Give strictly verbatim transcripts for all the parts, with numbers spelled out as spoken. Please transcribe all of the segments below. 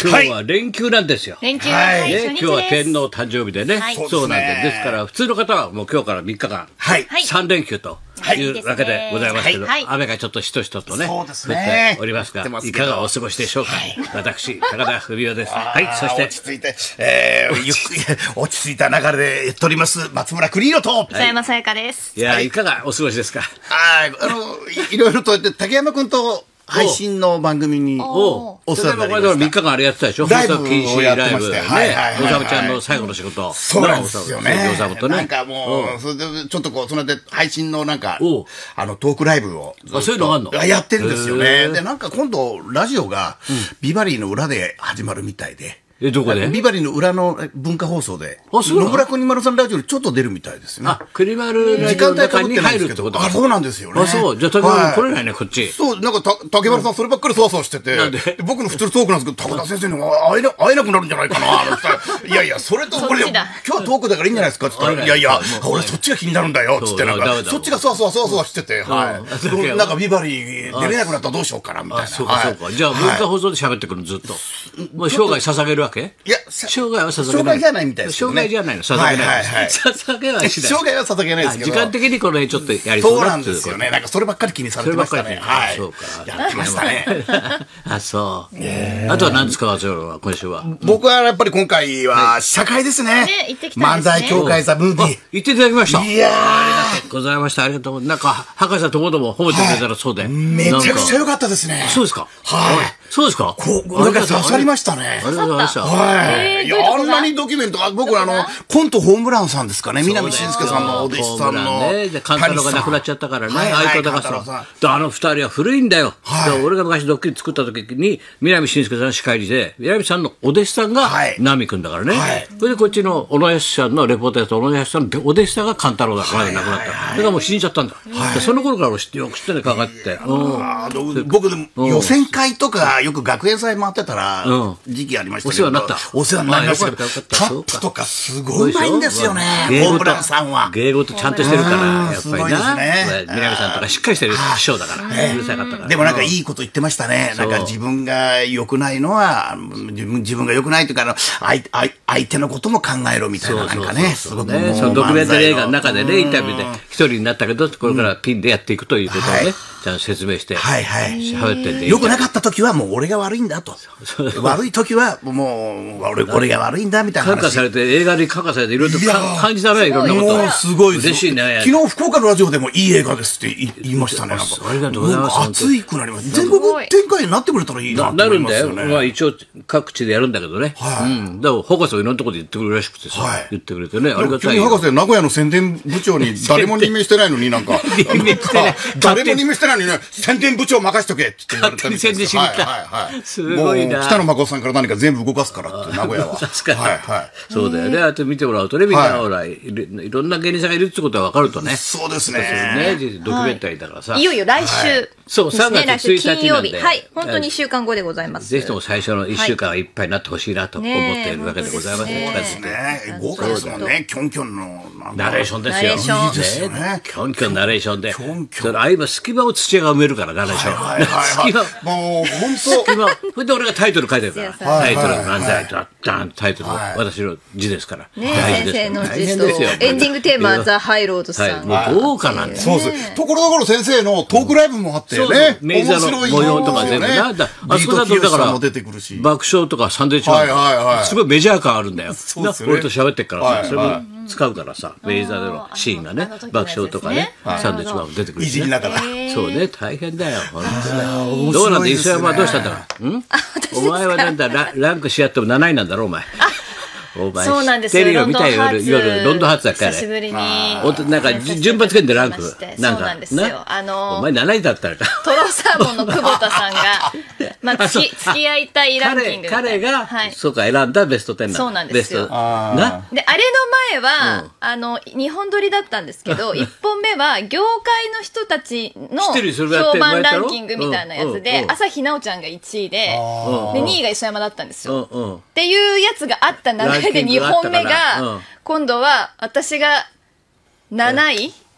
今日は連休なんですよ。 連休、 ははいい、 ね、 初日です。 今日は天皇誕生日でね、 はいそうなんで、 そうですねですから普通の方はもう今日からみっかかん、 はいはいさん連休というわけでございますけど、 はい雨がちょっとしとしととね、 そうです降ねっておりますが、 降ってますけどいかがお過ごしでしょうか。私、高田文夫です。はい、そして、 落ち着いて、えー、ゆっくり落ち着いた流れでやっております松村邦洋と、 磯山さやかです。 いや、いかがお過ごしですか。 あーあのいいろいろとやって竹山君と配信の番組におお世話になりまこれでもした。 みっかかんあれやってたでしょ。 ライブを放送禁止やってライブね。 ましてはいはいはいはいおさむちゃんの最後の仕事。 そうなんですよね。 おさむとね。 なんかもう、それでちょっとこう、それで配信のなんかおう、 あの、トークライブをずっと。 あそういうのがあんのやってるんですよへーね。で、なんか今度、ラジオが、ビバリーの裏で始まるみたいで。 え、どこでビバリーの裏の文化放送で、 あそうなの野村国丸さんラジオにちょっと出るみたいですね。 あ、クリマルラ時ジオの中間帯かぶっに入てないんですけど、 るってことか。 あ、そうなんですよね。 あ、そう。じゃあ、竹はい村来れないね、こっち。 そう、なんかた、竹丸さんそればっかりそわそわしてて、 なんでで僕の普通のトークなんですけど、高田先生に会えな会えなくなるんじゃないかな、って言ったらいやいや、それとこれ、 そっちだ今日はトークだからいいんじゃないですかって言ったら、いやいや、俺そっちが気になるんだよ、つってなんか、 そうダメだそっちがそわそわそわそわしてて、はうんい。なんかビバリー出れなくなったらどうしようかな、みたいあ、 な。 そうか、そうか。じゃあ、文化放送で喋ってくるの、ずっと。もう生涯捧げるわけいや、さ生涯は捧げない。 生涯じゃないみたいですけどね生涯じゃないの、捧げはいないはいはい。 捧げはしない。 生涯は捧げないですけど。 あ時間的にこの辺ちょっとやりそうそうなだっていうことんですよね。なんかそればっかり気にされてましたね。はい。 そうか。 やってましたね。 あ、そう。あとは何ですか、松原は、今週は。 僕はやっぱり今回は、社会ですね。 ね行ってきたんですね漫才協会ザ・ムービー。 言っていただきました。 いやーありがとうございました。ありがとう。なんか、博士ともども褒めてくれたらそうで。 めちゃくちゃなんか良かったですね。 そうですか。 はい。 そうですか。 こう、なんか刺さりましたね。 ありがとうございました。 はい。いや、 えーどういうとこがあんなにドキュメント、あ僕あの、コントホームランさんですかね、南信介さんのお弟子さんの。 ね、で、カンタロウが亡くなっちゃったからね、 はいはい相方がカンタロウさんさ、であの二人は古いんだよ。 はいで俺が昔ドッキリ作った時に、南信介さん司会で、南さんのお弟子さんがはいナミ君だからね。 はいそれでこっちの小野康さんのレポーターと小野康さんのお弟子さんがカンタロウだから亡くなった。だからもう死んじゃったんだ。でその頃から俺知ってよく知ってんでかかって。うんあの僕でも予選会とかよく学園祭回ってたらうん時期ありましたけど、 お世話になったお世話になりましたけど、 あよかったタッよかったプとかすごいうまいんですよね、 芸事ホームランさんは。 芸事ちゃんとしてるから、やっぱりすごいですな。 ね南さんとかしっかりしてる師匠だから。うるさかったから。 でもなんかいいこと言ってましたね。なんか自分が良くないのは、自分自分が良くないというか、あの相相相手のことも考えろみたいな、なんかね、すごくもうね、そのドキュメンタリー映画の中でね、インタビューでうん一人になったけど、これからピンでやっていくということをはいね、ちゃんと説明して、 はいはい。 喋ってんで。 良くなかった時はもう俺が悪いんだと。悪い時はもう俺俺が悪いんだみたいな話。 感化されて、映画に感化されて、いろいろといやかー感じたね、いろんなこと。 もうすごいですよ嬉しいね。 昨日福岡のラジオでもいい映画ですって言い言いましたね。なんかありがとうございますなんか熱いくなります。全国展開になってくれたらいいななとなるんだよ。 思いますよね。 まあ一応各地でやるんだけどね。 はいうん。だから博士はいろんなところで言ってくれるらしくてさ、 はい言ってくれてね、ありがたいよ。 急に博士、名古屋の宣伝部長に誰も任命してないのになんか、 任命してない誰も任命してないのにね、宣伝部長任しとけって言われたみたいです。 勝手に宣伝しに行ったはいはいはい。 すごいなもう北野誠さんから何か全部動かすからって、名古屋は。 確かに、 はいはい。 そうだよね。あと見てもらうとね、みんな、 はいほらいる、いろんな芸人さんがいるってことが分かるとね。 そうですね、 ね。 ドキュメンタリーだからさ。 いよいよ来週そうですね。 さんがつついたち来週金曜日。 なんではい。本当にいっしゅうかんごでございます。 ぜひとも最初のいっしゅうかんはいっぱいになってほしいなと思っているわけでございますねえね。 そうですね。豪華ですもんね。キョンキョンの。なんかナレーションですよ。 ナレーションいいですよねキョンキョンナレーションで。 キョンキョンそれ、あ、今、隙間を土屋が埋めるから、ナレーション。 はいはいはい隙間、 もう本当。 隙間、それで俺がタイトル書いてるから。 土屋さんタイトル、 はいはい漫才、ダッダンタイトル、 はい私の字ですから。 ね大事です先生の大字と変ですよエンディングテーマはザ・ハイロードはい、 さん。 もう豪華なんですそうです。ところどころ先生のトークライブもあってそうね。 明治座の模様とか全部な。だあそこだとだからも出てくるし。 爆笑とかサンドイッチマンとかはいはいはいすごいメジャー感あるんだよ。 そうですよねな俺と喋ってっからさ、 はいはいそれも使うからさ、明治座でのシーンがねあの時のやつですね爆笑とかね、サンドイッチマンも出てくるいしね。 じりながら。 そうね、大変だよ、本当に。 面どうなんだ、 白いですね磯山はどうしたんだろう。んお前はなんだ、ラランクし合ってもなないなんだろ、お前。お前そうなんですよ。 知ってるよ、見たよ、 ロンドンハーツ夜、夜、ロンドンハーツだっけ、あれ。 久しぶりに。 おとなんか、じ順番つけんで、ランク。なんか、 そうなんですよ。あのお前なないだったらか。 トロサーモンの久保田さんが、まあ、 あそう付き付き合いたいランキング彼、 みたいな。 彼が、 はい。 そうか、選んだベストテンなんだ。 そうなんですよベストな。 で、あれの前は、あの、日本撮りだったんですけど、一本目は、業界の人たちの知ってるよそれやって評判前やったろランキングみたいなやつうんうんでう、ん朝日奈央ちゃんがいちいで、で、にいが磯山だったんですよ。 うんうん。 っていうやつがあった流れでランキン 2 グがあったから本目が、 うん今度は私がなない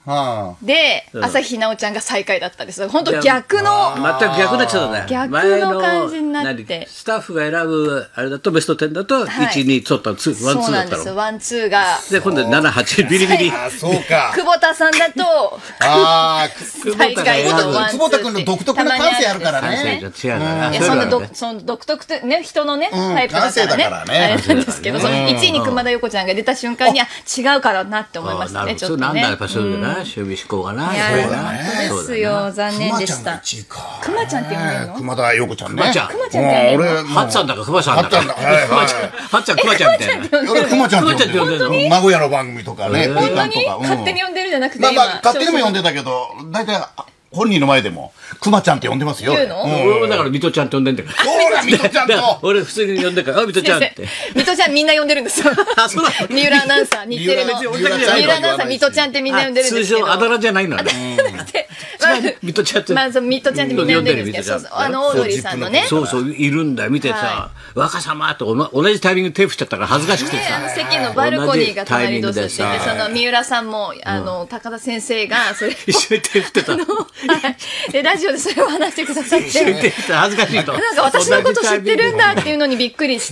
はで、朝日奈央ちゃんが最下位だったんです。本当逆の。 全く逆になっちゃったね。 逆の感じになって。 スタッフが選ぶ、あれだとベストじゅうだと、いち、に、ちょっとワン、ツーだったの。 そうなんですよ、ワン、ツーが。 で、今度なな、はち、ビリビリ。 あ、そうか。 久保田さんだと、 ああ、 最下位のワン、ツー。 久保田君の独特な感性あるからね。 違うから。 いや、そんなど、その独特ってね、人のね、タイプだからね。あれなんですけど、そのいちいに熊田曜子ちゃんが出た瞬間に、あ、違うからなって思いましたね、ちょっとね。 なんだ、やっぱそういうな、守備思考がな。 いや、本当ですよ、残念でした。熊ちゃんって呼んでるの？ 熊田曜子ちゃんね。 熊ちゃん。 熊ちゃんって呼んでるの？ はっちゃんだか熊ちゃんだか。はっちゃんだ。はっちゃん、熊ちゃんみたいな。 俺熊ちゃんって呼んでるの？ 名古屋の番組とかね、 本当に勝手に呼んでるじゃなくて、 まあまあ、勝手にも呼んでたけど、大体、本人の前でも、熊ちゃんって呼んでますよ。 言うの？ 俺もだから、水戸ちゃんって呼んでんだから。 そうだ、水戸ちゃんと。 俺普通に呼んでるから、あ、水戸ちゃんって。 水戸ちゃんみんな呼んでるんですよ。 あ、そうだ。 三浦アナウンサー、日テレの。三浦アナウンサー、水戸ちゃんってみんな呼んでるんですけど。 通称、あだ名じゃないのね。水戸ちゃんって。 まあ、水戸ちゃんってみんな呼んでるんですけど、あの、オードリーさんのね。 そうそう、いるんだよ、見てさ、若様と同じタイミングで手振っちゃったから恥ずかしくてさ。 席のバルコニーが隣同士で、その三浦さんも、あの、高田先生が、それ。 一緒に手振ってた。 で、ラジオでそれを話してくださって。 恥ずかしいと。 なんか私のこと知ってるんだっていうのにびっくりして、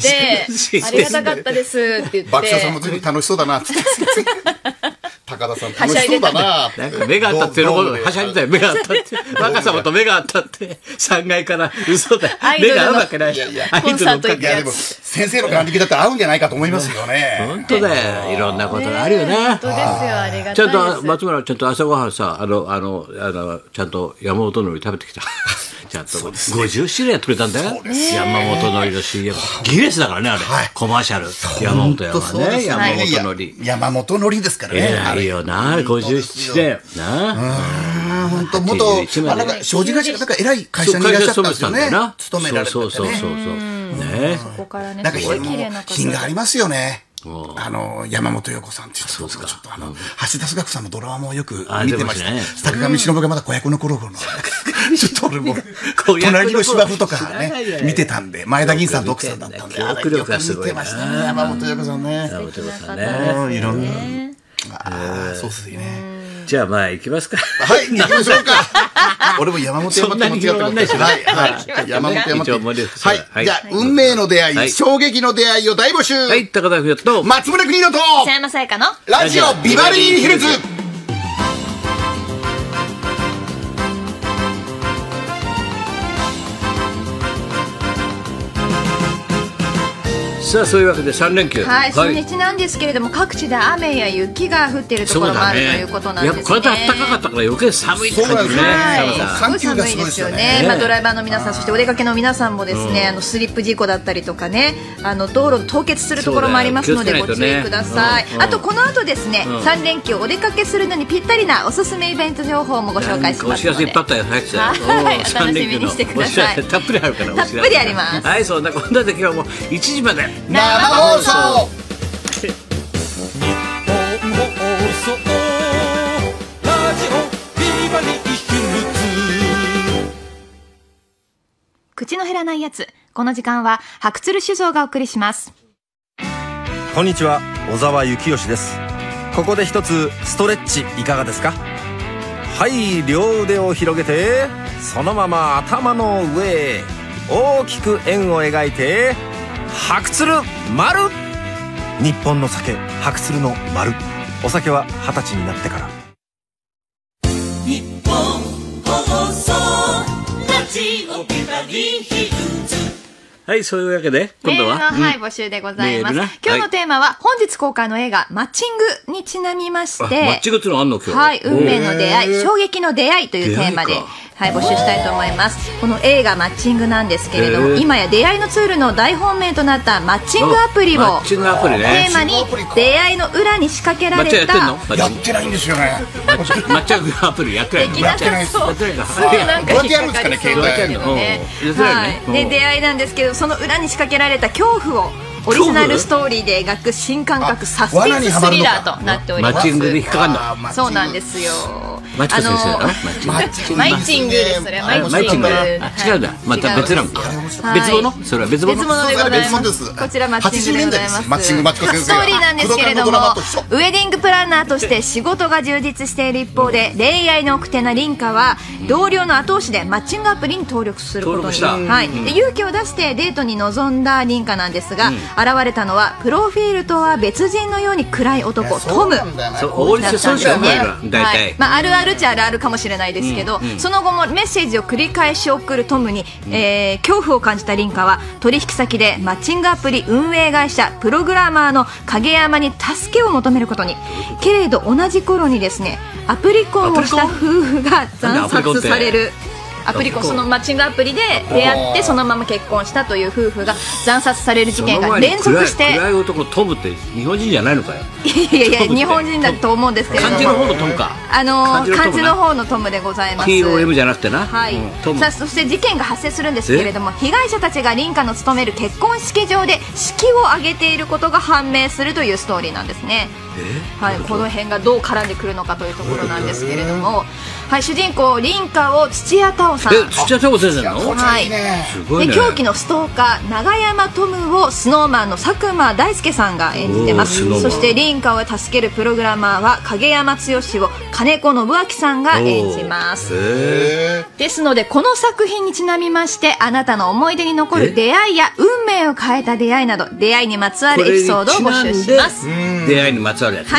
ありがたかったですって言って。 爆笑さんもずいぶん楽しそうだなって。高田さん楽しそうだな。 なんか目が合ったっていうのはしゃいでたよ。目が合ったって。若様と目が合ったって。さんがいから嘘だよ。目が合うわけない。 いやいや、コンサート行くやつ。先生の眼力だって合うんじゃないかと思いますよね。 本当だよ。いろんなことがあるよね。 本当ですよ。ありがたいです。 ちゃんと松村ちゃんと朝ごはんさ、あのあのあのちゃんと山本のり食べてきた。ちゃんとごじゅっしゅるいやってくれたんだよ。山本のりの シーエム。ギネスだからねあれ。コマーシャル。山本山ね。山本のり。 山本のりですからね。 偉いよな。ごじゅっしゅだよな。 本当元正直な話だから偉い会社にいらっしゃったんですよね。勤められててね。 そうそうそうそう。ね。 そこからね。 なんか品がありますよね。あの山本陽子さんっていう人とちょっとあの橋田壽賀子さんのドラマもよく見てましたね。坂上忍がまだ子役の頃のちょっと俺も隣の芝生とかね見てたんで、前田銀さんと奥さんだったんで、 記憶力がすごいな。 山本陽子さんね。 山本陽子さんね。 いろんな。ああ、そうですね。 じゃあまあ行きますか。 はい、行きましょうか。俺も山本山本間違ってます。はい、はい。山本山本。はい。じゃあ、運命の出会い、衝撃の出会いを大募集。 はい、高田文夫と松村邦洋と北山さやかのラジオビバリーヒルズ。 さあそういうわけでさんれんきゅう、 はい、初日なんですけれども、各地で雨や雪が降っているところもあるということなんですね。 これで暖かかったから余計寒いって感じね。 すごい寒いですよね。まあドライバーの皆さん、そしてお出かけの皆さんもですね、あのスリップ事故だったりとかね、あの道路凍結するところもありますのでご注意ください。あとこの後ですね、さんれんきゅうお出かけするのにぴったりなおすすめイベント情報もご紹介しますので、 お知らせいっぱいあったよ。 はい、お楽しみにしてください。 たっぷりあるから。 たっぷりあります。 はい、そんなこんなで今日もいちじまで生放送。 日本放送ラジオビバリーヒルズ。 口の減らないやつ。この時間は白鶴酒造がお送りします。 こんにちは、小沢幸義です。ここで一つストレッチいかがですか？はい、両腕を広げてそのまま頭の上へ大きく円を描いて白鶴丸。日本の酒白鶴の丸。お酒は二十歳になってから。 日本放送ラジオビバリーヒルズ。 はい、そういうわけで今度はメールの、はい、募集でございます。今日のテーマは、本日公開の映画マッチングにちなみまして、 マッチングっていうのあんの今日。 はい、運命の出会い、衝撃の出会いというテーマで、はい、募集したいと思います。この映画マッチングなんですけれども、今や出会いのツールの大本命となったマッチングアプリをマッチングアプリね、 テーマに出会いの裏に仕掛けられた。 やってないんですよね。 マッチングアプリやってないの。 やってない。そう、なんか引っかかりそうですけどね。はい、で出会いなんですけど、その裏に仕掛けられた恐怖をオリジナルストーリーで描く新感覚サスペンススリラーとなっております。 マッチングで引っかかんだ。 そうなんですよ。 マッチング先生だろ。 マッチングです。それはマッチング。 違うんだ。また別なの。別物？それは別物。 別物でございます。こちらマッチングでございます。 マッチングマチコ先生。 ストーリーなんですけれども、ウェディングプランナーとして仕事が充実している一方で、恋愛の奥手な凛花は同僚の後押しでマッチングアプリに登録することに。はい。で勇気を出してデートに臨んだ凛花なんですが、現れたのはプロフィールとは別人のように暗い男トム。 そう、法律損傷ね。大体。 まああるあるっちゃあるあるかもしれないですけど、その後もメッセージを繰り返し送るトムにえ恐怖を感じた凛花は取引先でマッチングアプリ運営会社プログラマーの影山に助けを求めることに。けれど同じ頃にですね、アプリ婚をした夫婦が惨殺される。アプリコン、そのマッチングアプリで出会ってそのまま結婚したという夫婦が惨殺される事件が連続して。 暗い男トムって日本人じゃないのかよ。 いやいや日本人だと思うんですけれども、 漢字の方のトムか。 あの漢字の方のトムでございます。 ティーオーエム じゃなくてな。 はい。さあそして事件が発生するんですけれども、被害者たちが凛花の勤める結婚式場で式を挙げていることが判明するというストーリーなんですね。はい、この辺がどう絡んでくるのかというところなんですけれども、はい、主人公凛花を土屋太鳳さん。 え、土屋太鳳先生なの？ はい。 すごいね。 で狂気のストーカー永山トムをスノーマンの佐久間大介さんが演じてます。そして凛花を助けるプログラマーは影山剛を金子信明さんが演じます。ですのでこの作品にちなみまして、あなたの思い出に残る出会いや運命を変えた出会いなど、出会いにまつわるエピソードを募集します。 出会いにまつわるやつね。 はい。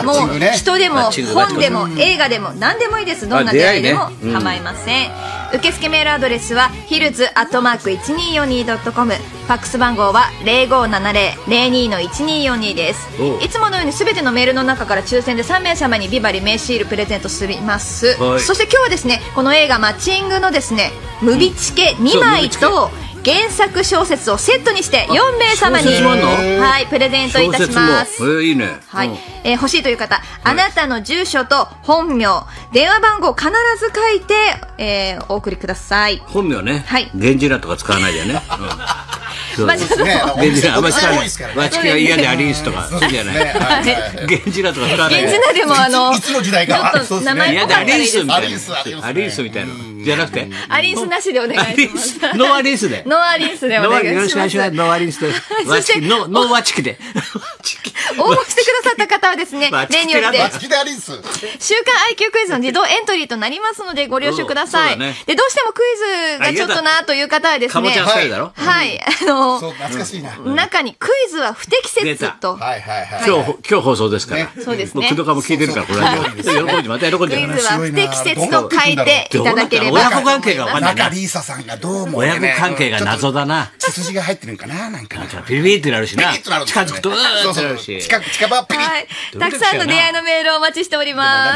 もう人でも本でも映画でも何でもいいです。どんな出会いでも構いません。受付メールアドレスはヒルズアットマーク いちにーよんにードットコム、ファックス番号は ゼロごーななゼロ ゼロにーのいちにーよんにー です。いつものように全てのメールの中から抽選でさんめいさまにビバリ名シールプレゼントします。そして今日はですね、この映画マッチングのですねムビチケにまいと原作小説をセットにしてよんめいさまに、はい、プレゼントいたします。 えー、いいね。 はい、えー、欲しいという方、あなたの住所と本名、電話番号を必ず書いて、えー、お送りください。 本名ね。 はい。 源氏名とか使わないでね。そうですね。源氏名あんまり使わない。わちきが嫌でアリンスとかそうじゃない。源氏名とか使わない。 源氏名でもあのいつの時代か。 ちょっと名前っぽかったらいいです。 アリンスみたいな。アリンスみたいな。じゃなくて。 アリンスなしでお願いします。 ノーアリンスで。 ノーアリンスでお願いします。 よろしくお願いします。ノーアリンスで。 そしてノーワチキで。 応募してくださった方はですね、例によって週刊 アイキュー クイズの自動エントリーとなりますのでご了承ください。でどうしてもクイズがちょっとなという方はですね、はい、あの中にクイズは不適切と、 今日今日放送ですから。 そうですね。 工藤家も聞いてるからこれ喜んでまた喜んで。 クイズは不適切と書いていただければ。 親子関係が分かんないな。 中リーサさんがどうも親子関係が謎だな。 血筋が入ってるんかな、なんかピリピリってなるしな。近づくとうーってなるし。 近く近場ピリ。 はい、たくさんの出会いのメールをお待ちしております。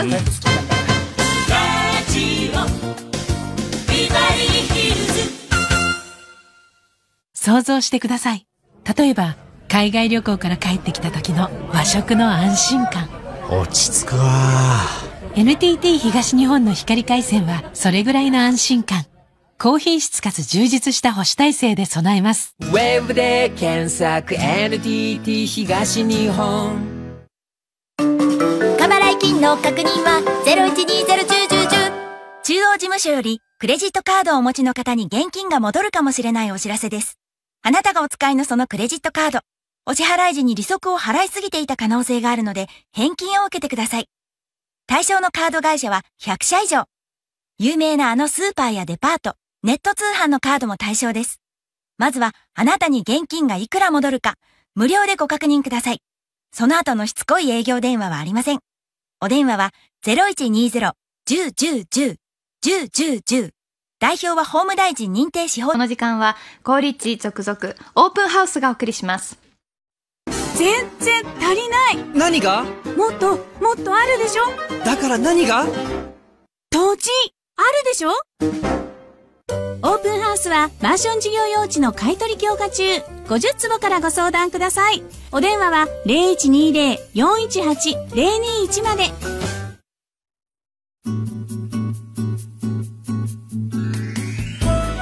想像してください。例えば海外旅行から帰ってきた時の和食の安心感。 落ち着くわ。 エヌティーティー 東日本の光回線はそれぐらいの安心感。高品質かつ充実した保守体制で備えます。 ウェブで検索 エヌティーティー 東日本。 過払い金の確認は ゼロいちにーゼロいちいちいちい。中央事務所よりクレジットカードをお持ちの方に現金が戻るかもしれないお知らせです。あなたがお使いのそのクレジットカード、お支払い時に利息を払いすぎていた可能性があるので返金を受けてください。対象のカード会社はひゃくしゃ以上。有名なあのスーパーやデパート、ネット通販のカードも対象です。まずはあなたに現金がいくら戻るか無料でご確認ください。その後のしつこい営業電話はありません。お電話は ゼロいちにーゼロ いちまる いちまる いちまる いちまる いちまる。代表は法務大臣認定司法。 この時間は高立地続々オープンハウスがお送りします。 全然足りない。 何が？ もっともっとあるでしょ。 だから何が？ 土地あるでしょ。オープンハウスはマンション事業用地の買い取り強化中。ごじゅっつぼからご相談ください。お電話は ゼロいちにーゼロ よんいちはち ゼロにいち まで。 林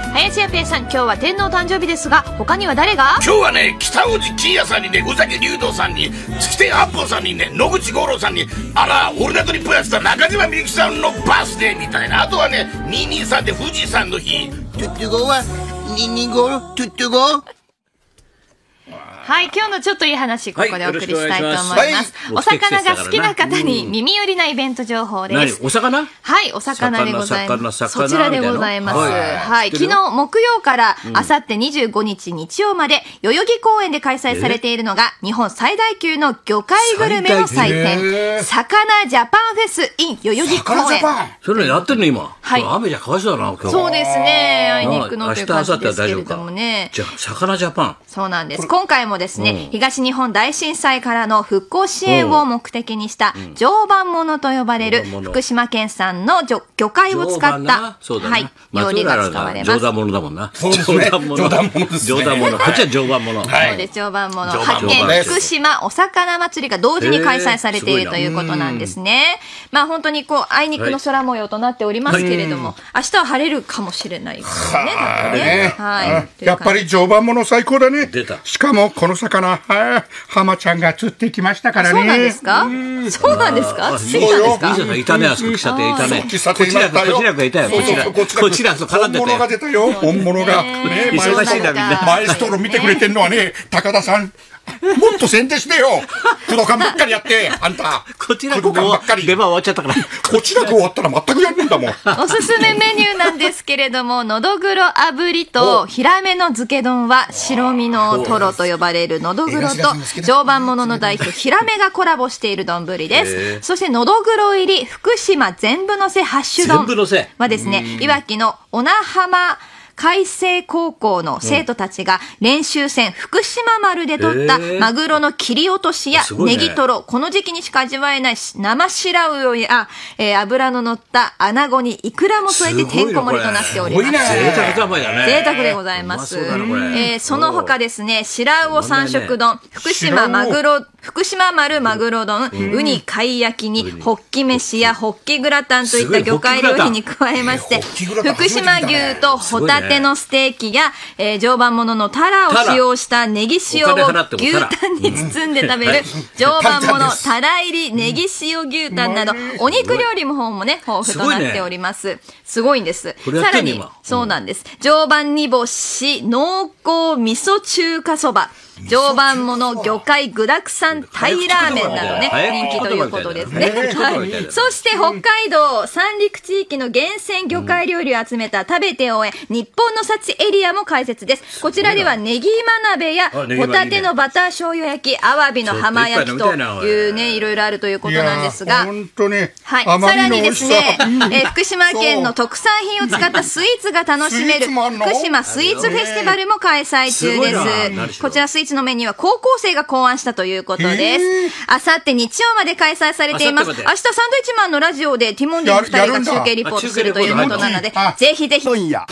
やぺいさん、今日は天皇誕生日ですが他には誰が？ 今日はね、北大路欣也さんにね、宇崎竜童さんに、月天八方さんにね、野口五郎さんに、あらオールナイトニッポンやってた中島みゆきさんのバースデーみたいな、あとはねにひゃくにじゅうさんで富士山の日。トゥットゥゴーはにひゃくにじゅうごトゥットゥゴー。 はい、今日のちょっといい話、ここでお送りしたいと思います。はい、お魚が好きな方に耳寄りなイベント情報です。 何？お魚？ はい、お魚でございます。そちらでございます。 はい、 はい、昨日木曜からあさってにじゅうごにち日曜まで代々木公園で開催されているのが日本最大級の魚介グルメの祭典、魚ジャパンフェス in 代々木公園。 それやってるの今。 はい。 雨じゃかわいそうだな今日。 そうですね。あいにくのという感じですけれどもね。 じゃあ魚ジャパン。 そうなんです。今回もですね、東日本大震災からの復興支援を目的にした常磐ものと呼ばれる福島県産の魚介を使った、はい、料理が使われます。 常磐ものだもんな。 そうですね。常磐ものですね。 常磐もの。こっちは常磐もの。 そうです。常磐もの。発見福島お魚祭りが同時に開催されているということなんですね。まあ本当にこうあいにくの空模様となっておりますけれども、明日は晴れるかもしれないですね。はい。 やっぱり常磐もの最高だね。 出た。 しかもこの魚、浜ちゃんが釣ってきましたからね。 そうなんですか？そうなんですか？ そうよ。いたね、あそこ喫茶店いたね。 喫茶店いましたよ。 こちらがいたよ。こちら。こちらと絡んでて。 本物が出たよ。本物が。 忙しいなみんな。 マエストロ見てくれてんのはね、高田さん。もっと宣伝してよ。プロ感ばっかりやって、あんた。 こちらくばっかり。出番終わっちゃったから。 こちらく終わったら全くやるんだもん。 おすすめメニューなんですけれども、のどぐろ炙りとヒラメの漬け丼は白身のトロと呼ばれるのどぐろと常磐ものの代表ヒラメがコラボしている丼です。そしてのどぐろ入り福島全部のせハッシュ丼はですね、いわきの小名浜海星高校の生徒たちが練習船福島丸で取ったマグロの切り落としやネギトロ、この時期にしか味わえない生白魚や、えー、油の乗ったアナゴにイクラも添えててんこ盛りとなっております。 贅沢だね。 贅沢でございます。えー、その他ですね、白魚三色丼、福島マグロ福島丸マグロ丼、ウニ貝焼きにホッキ飯やホッキグラタンといった魚介料理に加えまして、福島牛とホタテのステーキや、えー、常磐もののタラを使用したネギ塩を牛タンに包んで食べる常磐ものタラ入りネギ塩牛タンなど、お肉料理も方もね豊富となっております。すごいんです。さらにそうなんです。常磐煮干し濃厚味噌中華そば、常磐もの魚介具沢山タイラーメンなどね、人気ということですね。はい。そして北海道三陸地域の厳選魚介料理を集めた食べて応援日本の幸エリアも開設です。こちらではネギマ鍋やホタテのバター醤油焼き、アワビの浜焼きというね、いろいろあるということなんですが、 本当に、 はい。さらにですね、えー、福島県の特産品を使ったスイーツが楽しめる福島スイーツフェスティバルも開催中です。こちらスイーツのメニューは高校生が考案したということです。あさって日曜まで開催されています。明日サンドイッチマンのラジオでティモンディのふたりが中継リポートするということなので、ぜひぜひ。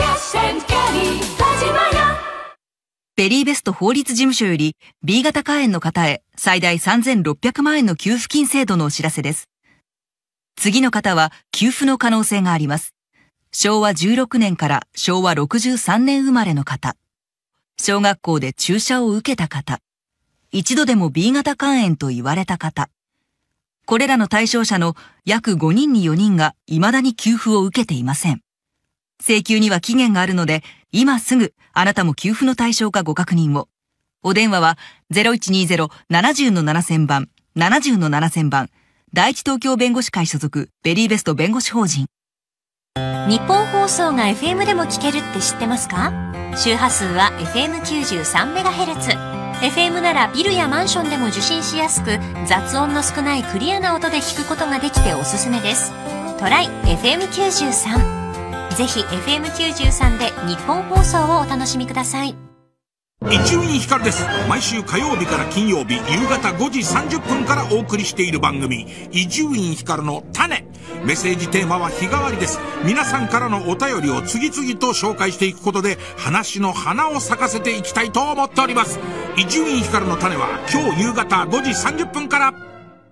ベリーベスト法律事務所より B 型肝炎の方へ最大さんぜんろっぴゃくまんえんの給付金制度のお知らせです。次の方は給付の可能性があります。しょうわじゅうろくねんからしょうわろくじゅうさんねん生まれの方、小学校で注射を受けた方、一度でも B 型肝炎と言われた方、これらの対象者の約ごにんによにんが未だに給付を受けていません。請求には期限があるので、今すぐあなたも給付の対象かご確認を。お電話は ゼロいちにゼロ ななゼロ ななせんばん、ななゼロ ななせんばん、第一東京弁護士会所属ベリーベスト弁護士法人。 日本放送が エフエム でも聞けるって知ってますか？周波数は エフエムきゅうじゅうさんメガヘルツ。エフエム ならビルやマンションでも受信しやすく、雑音の少ないクリアな音で聞くことができておすすめです。トライ エフエムきゅうじゅうさん。ぜひ エフエムきゅうじゅうさんで日本放送をお楽しみください。 伊集院光です。毎週火曜日から金曜日夕方ごじさんじゅっぷんからお送りしている番組伊集院光の種。メッセージテーマは日替わりです。皆さんからのお便りを次々と紹介していくことで話の花を咲かせていきたいと思っております。伊集院光の種は今日夕方ごじさんじゅっぷんから。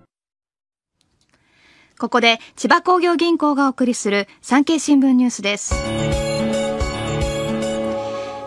ここで千葉工業銀行がお送りする産経新聞ニュースです。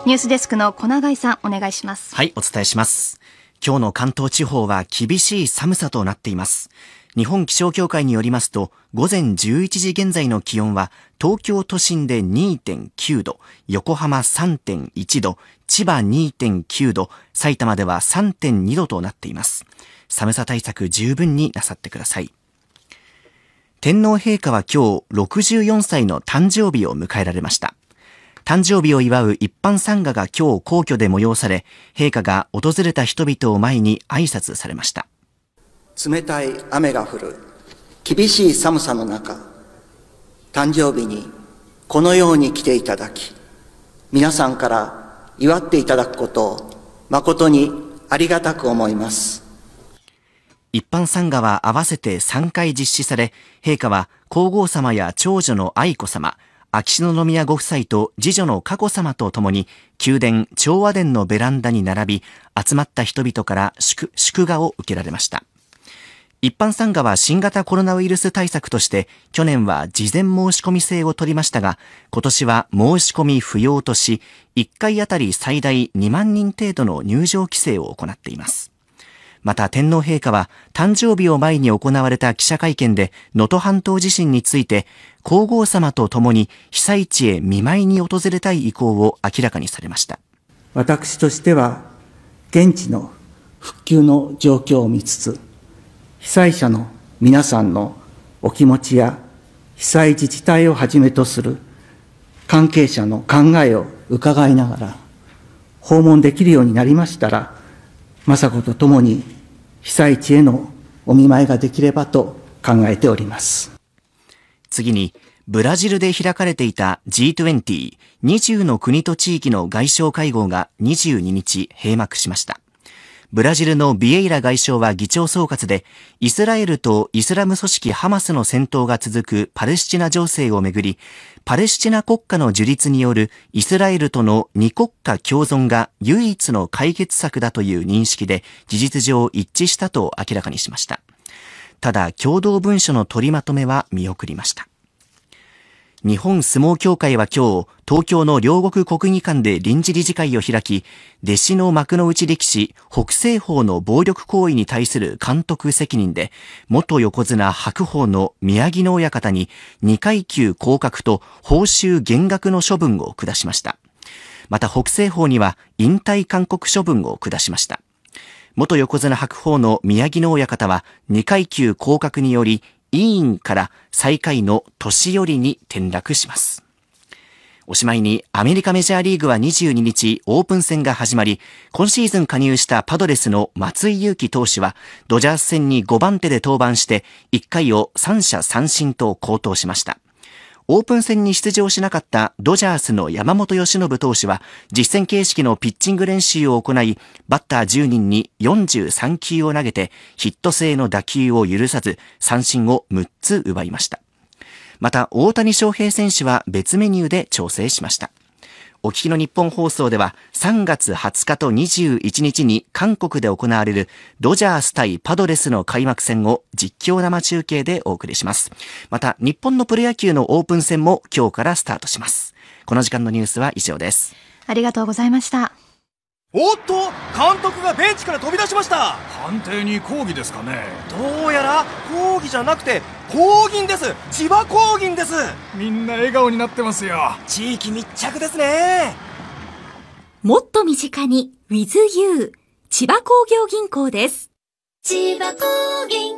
ニュースデスクの小永井さん、お願いします。 はい、お伝えします。今日の関東地方は厳しい寒さとなっています。日本気象協会によりますと、午前じゅういちじ現在の気温は東京都心で にてんきゅうど、横浜 さんてんいちど、千葉 にてんきゅうど、埼玉では さんてんにどとなっています。寒さ対策十分になさってください。天皇陛下は今日ろくじゅうよんさいの誕生日を迎えられました。誕生日を祝う一般参賀が今日皇居で催され、陛下が訪れた人々を前に挨拶されました。 冷たい雨が降る厳しい寒さの中、誕生日にこのように来ていただき、皆さんから祝っていただくことを誠にありがたく思います。 一般参賀は合わせてさんかい実施され、陛下は皇后さまや長女の愛子さま、秋篠宮ご夫妻と次女の佳子さまと共に宮殿長和殿のベランダに並び、集まった人々から 祝, 祝賀を受けられました。一般参賀は新型コロナウイルス対策として去年は事前申し込み制を取りましたが、今年は申し込み不要とし、いっかいあたり最大にまんにん程度の入場規制を行っています。また天皇陛下は誕生日を前に行われた記者会見で、能登半島地震について皇后さまと共に被災地へ見舞いに訪れたい意向を明らかにされました。 私としては現地の復旧の状況を見つつ、被災者の皆さんのお気持ちや被災自治体をはじめとする関係者の考えを伺いながら、訪問できるようになりましたら、雅子と共に被災地へのお見舞いができればと考えております。 次に、ブラジルで開かれていた ジートゥエンティー、にじゅうの国と地域の外相会合がにじゅうににち閉幕しました。ブラジルのビエイラ外相は議長総括で、イスラエルとイスラム組織ハマスの戦闘が続くパレスチナ情勢をめぐり、パレスチナ国家の樹立によるイスラエルとの二国家共存が唯一の解決策だという認識で事実上一致したと明らかにしました。ただ、共同文書の取りまとめは見送りました。日本相撲協会は今日、東京の両国国技館で臨時理事会を開き、弟子の幕の内力士、北青鵬の暴力行為に対する監督責任で、元横綱白鵬の宮城野親方ににかいきゅう降格と報酬減額の処分を下しました。また北青鵬には引退勧告処分を下しました。元横綱白鵬の宮城野親方はにかいきゅう降格により、委員から最下位の年寄りに転落します。おしまいに、アメリカメジャーリーグはにじゅうににちオープン戦が始まり、今シーズン加入したパドレスの松井裕樹投手はドジャース戦にごばんてで登板していっかいをさんしゃさんしんと好投しました。オープン戦に出場しなかったドジャースの山本由伸投手は実戦形式のピッチング練習を行い、バッターじゅうにんによんじゅうさんきゅうを投げてヒット性の打球を許さず三振をむっつ奪いました。また大谷翔平選手は別メニューで調整しました。お聞きの日本放送ではさんがつはつかとにじゅういちにちに韓国で行われるドジャース対パドレスの開幕戦を実況生中継でお送りします。また日本のプロ野球のオープン戦も今日からスタートします。この時間のニュースは以上です。 ありがとうございました。 おっと、監督がベンチから飛び出しました。判定に抗議ですかね。どうやら抗議じゃなくて抗銀です。千葉抗銀です。みんな笑顔になってますよ。地域密着ですね。 もっと身近に with you 千葉工業銀行です。 千葉工銀。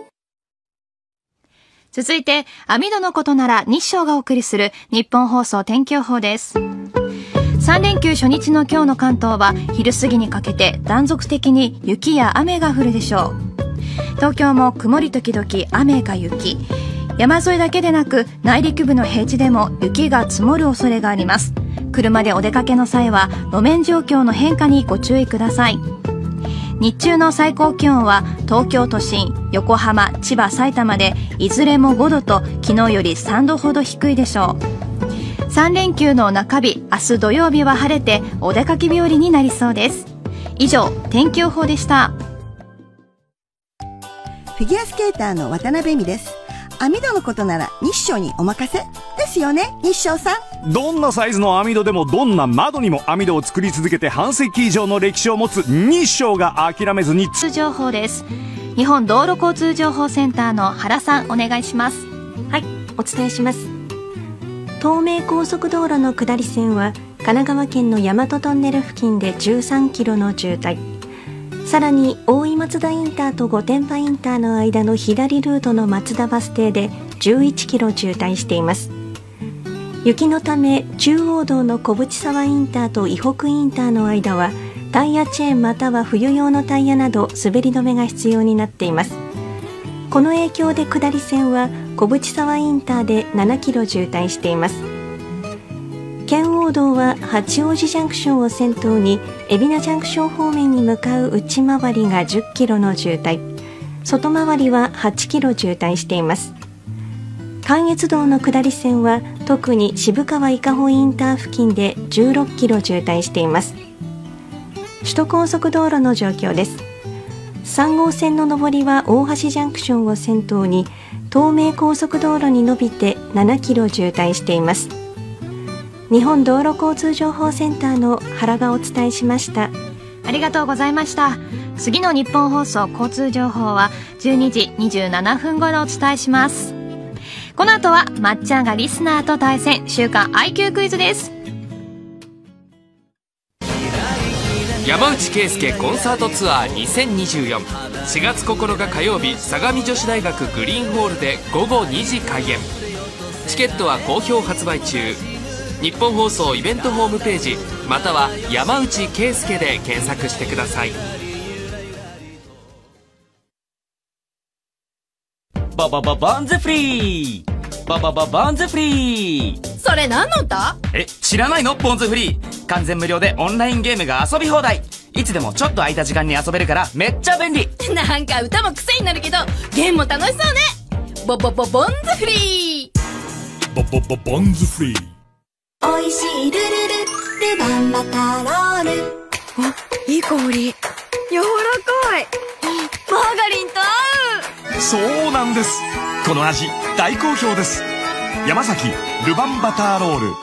続いて、網戸のことなら日照がお送りする日本放送天気予報です。さんれんきゅう初日の今日の関東は昼過ぎにかけて断続的に雪や雨が降るでしょう。東京も曇り時々雨か雪。山沿いだけでなく内陸部の平地でも雪が積もる恐れがあります。車でお出かけの際は路面状況の変化にご注意ください。日中の最高気温は東京都心、横浜、千葉、埼玉でいずれもごどと昨日よりさんどほど低いでしょう。さんれんきゅうの中日、明日土曜日は晴れてお出かけ日和になりそうです。以上、天気予報でした。 フィギュアスケーターの渡辺美です。 網戸のことなら日照にお任せですよね、日照さん。 どんなサイズの網戸でもどんな窓にも網戸を作り続けて半世紀以上の歴史を持つ日照が諦めずに。 情報です。日本道路交通情報センターの原さん、お願いします。 はい、お伝えします。東名高速道路の下り線は神奈川県の大和トンネル付近でじゅうさんキロの渋滞、さらに大井松田インターと御殿場インターの間の左ルートの松田バス停でじゅういちキロ渋滞しています。雪のため中央道の小淵沢インターと伊北インターの間はタイヤチェーンまたは冬用のタイヤなど滑り止めが必要になっています。この影響で下り線は小淵沢インターでななキロ渋滞しています。圏央道は八王子ジャンクションを先頭に海老名ジャンクション方面に向かう内回りがじゅっキロの渋滞、外回りははちキロ渋滞しています。関越道の下り線は特に渋川伊香保インター付近でじゅうろっキロ渋滞しています。首都高速道路の状況です。さん号線の上りは大橋ジャンクションを先頭に東名高速道路に伸びてななキロ渋滞しています。日本道路交通情報センターの原がお伝えしました。 ありがとうございました。次の日本放送交通情報はじゅうにじにじゅうななふん頃お伝えします。この後はまっちゃんがリスナーと対戦、週刊 アイキュー クイズです。 山内圭介コンサートツアーにせんにじゅうよん、 しがつここのか火曜日、相模女子大学グリーンホールで午後にじ開演。チケットは好評発売中。日本放送イベントホームページまたは山内圭介で検索してください。 ババババンズフリー、ババババンズフリー。 それ何の歌？ え、知らないの？ポンズフリー完全無料でオンラインゲームが遊び放題。いつでもちょっと空いた時間に遊べるからめっちゃ便利。 なんか歌も癖になるけどゲームも楽しそうね。ボボボボンズフリー、 ボボボボンズフリー。 おいしいルルルルバンバタロール。 あ、いい香り。柔らかい。マーガリンと合う。 そうなんです、この味大好評です。山崎ルバンバターロール。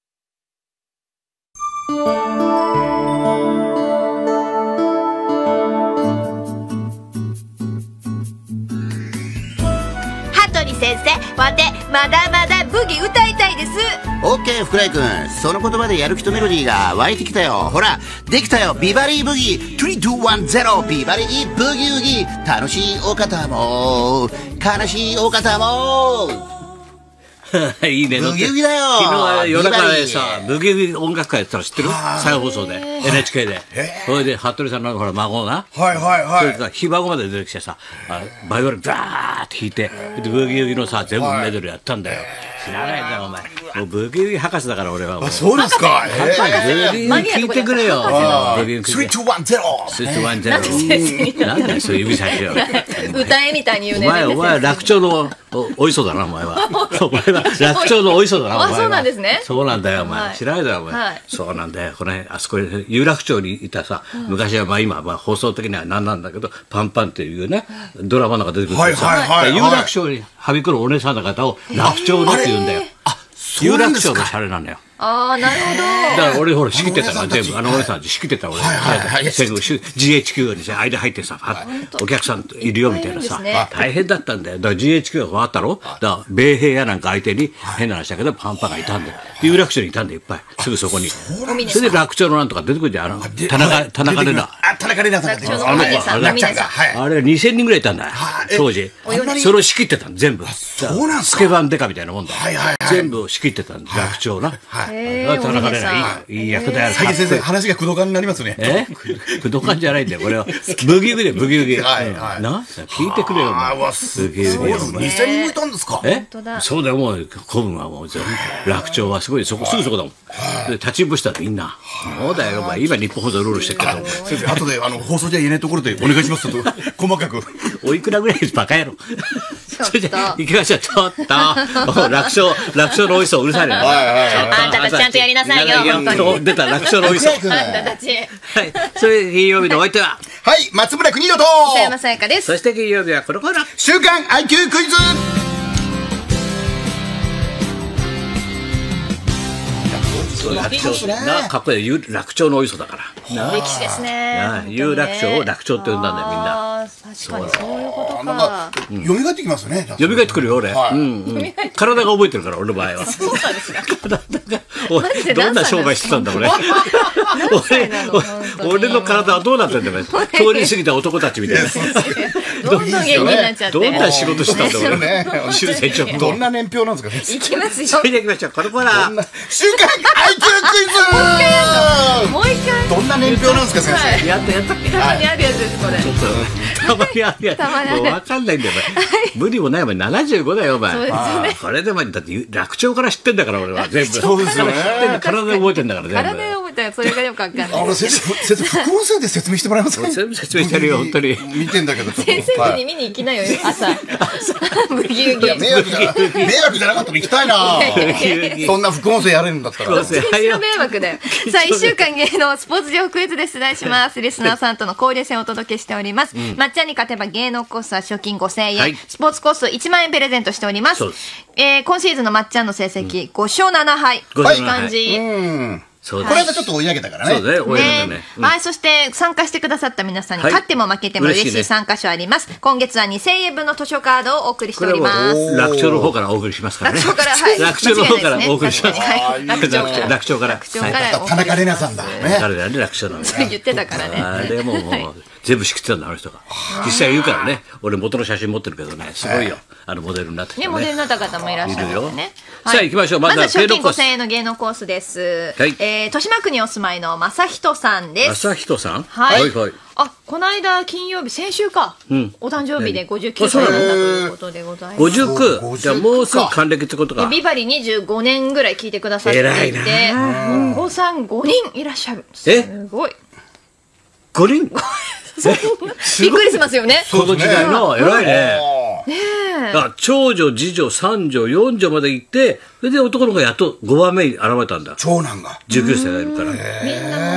羽鳥先生、わてまだまだブギ歌いたいです。 オッケー、福来君、その言葉でやる気とメロディーが湧いてきたよ。ほらできたよ、ビバリーブギーさんにーいちゼロ、ビバリーブギウギ。楽しいお方も悲しいお方もいいね。 ブギウギだよ。 昨日は夜中でさ、ブギウギ音楽会やったら知ってる？再放送で エヌエイチケー で。それで服部さんのほら孫な、 はいはいはい、 それからひ孫まで出てきてさ、バイオリンバーって弾いて、でブギウギのさ全部メドレーやったんだよ。知らないんだよお前。もうブギウギ博士だから俺は。 あ、そうですか。 ブギウギ聞いてくれよ。 さんにーいちゼロ。 さんにーいちゼロ。なんだよそういう指差しよ。 歌えみたいに言うね。 お前お前楽町のお磯だなお前は。お前は楽町のお磯だなお前は。 あ、そうなんですね。 そうなんだよお前。知らないだろお前。そうなんだよこれあそこに有楽町にいたさ、昔はまあ今まあ放送的には何なんだけどパンパンっていうねドラマなんか出てくるんですよ。有楽町にはびこるお姉さんの方を楽町のって言うんだよ。有楽町のシャレなんだよ。 ああ、なるほど。 だから俺ほら仕切ってたから全部あのお姉さん仕切ってた俺。戦後 ジーエイチキュー にさ間入ってさお客さんいるよみたいなさ大変だったんだよ。だから ジーエイチキュー が終わったろ。だから米兵やなんか相手に変な話だけどパンパンがいたんだよ。有楽町にいたんだよいっぱいすぐそこに。それで楽町のなんとか出てくるじゃん。あの田中田中玲奈。 あ、田中玲奈さん。 あの子あれあれにせんにんぐらいいたんだよ当時。それを仕切ってたん全部。 そうなんすか。 スケバンデカみたいなもんだ。全部仕切ってたんだ楽町な。田中玲奈いい役だよ。 最近先生話が工藤感になりますね。 え？工藤感じゃないんだよこれは。ブギウギでブギウギ。な聞いてくれよお前。ブギウギ。 にせんにんもいたんですか。 え？そうだよもう古文はもう楽町はすごいそこすぐそこだもん。で立ちんぼしたらみんな。そうだよお前今日本放送ルールしてるけど。 先生後であの放送じゃ言えないところでお願いしますと細かく。 おいくらぐらいバカ野郎。それじゃ行きましょうちょっと楽勝楽勝のおいしそううるさいね。 あんたたちちゃんとやりなさいよ。 出た楽勝のおいしそう。あんたたち。 はい。それ金曜日のお相手ははい松村邦洋と北山さやかです。 そして金曜日はこのコーナー週刊 アイキュー クイズ。 そう楽勝な、かっこいい有楽町のお磯だから歴史ですね。 有楽町を楽町って呼んだんだよみんな。 確かにそういうことか。 蘇ってきますね。 蘇ってくるよ俺。体が覚えてるから俺の場合は。 そうなんですか。 俺どんな商売してたんだ俺。俺の体はどうなってんだよ。通り過ぎた男たちみたいな。 どんどん元気になっちゃって。 どんな仕事してたんだ俺。修正長。 どんな年表なんですかね。 いきますよ。 それでいきましょう。このコーナー。 週刊アイキュークイズ。 もう一回。 どんな年表なんですか先生。 やったやった。 たまにあるやつですこれ。 ちょっとたまにあるやつ。もうわかんないんだよ。無理もないお前ななじゅうごだよお前。 そうですよね。 これでもだって楽町から知ってんだから俺は全部。 そうですよね。 体で覚えてんだから全部。 体で覚えたらそれがよくわかんない。 あの先生先生副音声で説明してもらえますか。 全部説明してるよ本当に。 見てんだけど。 先生に見に行きなよ朝。ブギウギ。 迷惑じゃ迷惑じゃなかったら行きたいな。そんな副音声やれるんだったら。 先生の迷惑だよ。さあいっしゅうかん芸能スポーツ情報クイズで出題します。リスナーさんとの交流戦をお届けしております。まっちゃんに勝てば芸能コースは賞金ごせんえん、スポーツコースいちまんえんプレゼントしております。えー、今シーズンのまっちゃんの成績ごしょうななはいいい感じ。 この間ちょっと追い上げたからね。 そうだね、追い上げたね。 はい、そして参加してくださった皆さんに勝っても負けても嬉しい参加賞あります。今月はにせんえんぶんの図書カードをお送りしております。 楽町の方からお送りしますからね。 楽町から、はい。 楽町の方からお送りします。 楽町から。 楽町から。 楽町から。 田中玲奈さんだね。 彼らね、楽町なんだ。 それ言ってたからね。 あれももう全部仕切ってたんだあの人が。実際言うからね。俺元の写真持ってるけどね、すごいよ。あのモデルになってきてね。 モデルになった方もいらっしゃるよね。 さあ行きましょう。 まずは賞金ごせんえんの芸能コースです。 はい。 えー、豊島区にお住まいの正人さんです。 正人さん。 はい。 はいはい。 あ、この間金曜日先週か。うん。お誕生日でごじゅうきゅうさいだったということでございます。 ごじゅうきゅう。じゃあもうすぐ還暦ってことか。 ビバリにじゅうごねんぐらい聞いてくださっていて、 偉いな。 お子さんごにんいらっしゃる。 え？ すごい。 ごにん？ びっくりしますよね。 この時代の偉いね。 ねえ。 あ、長女、次女、三女、四女まで行って、それで男の子がやっとごばんめに現れたんだ。 長男が。 じゅうきゅうさいがいるから。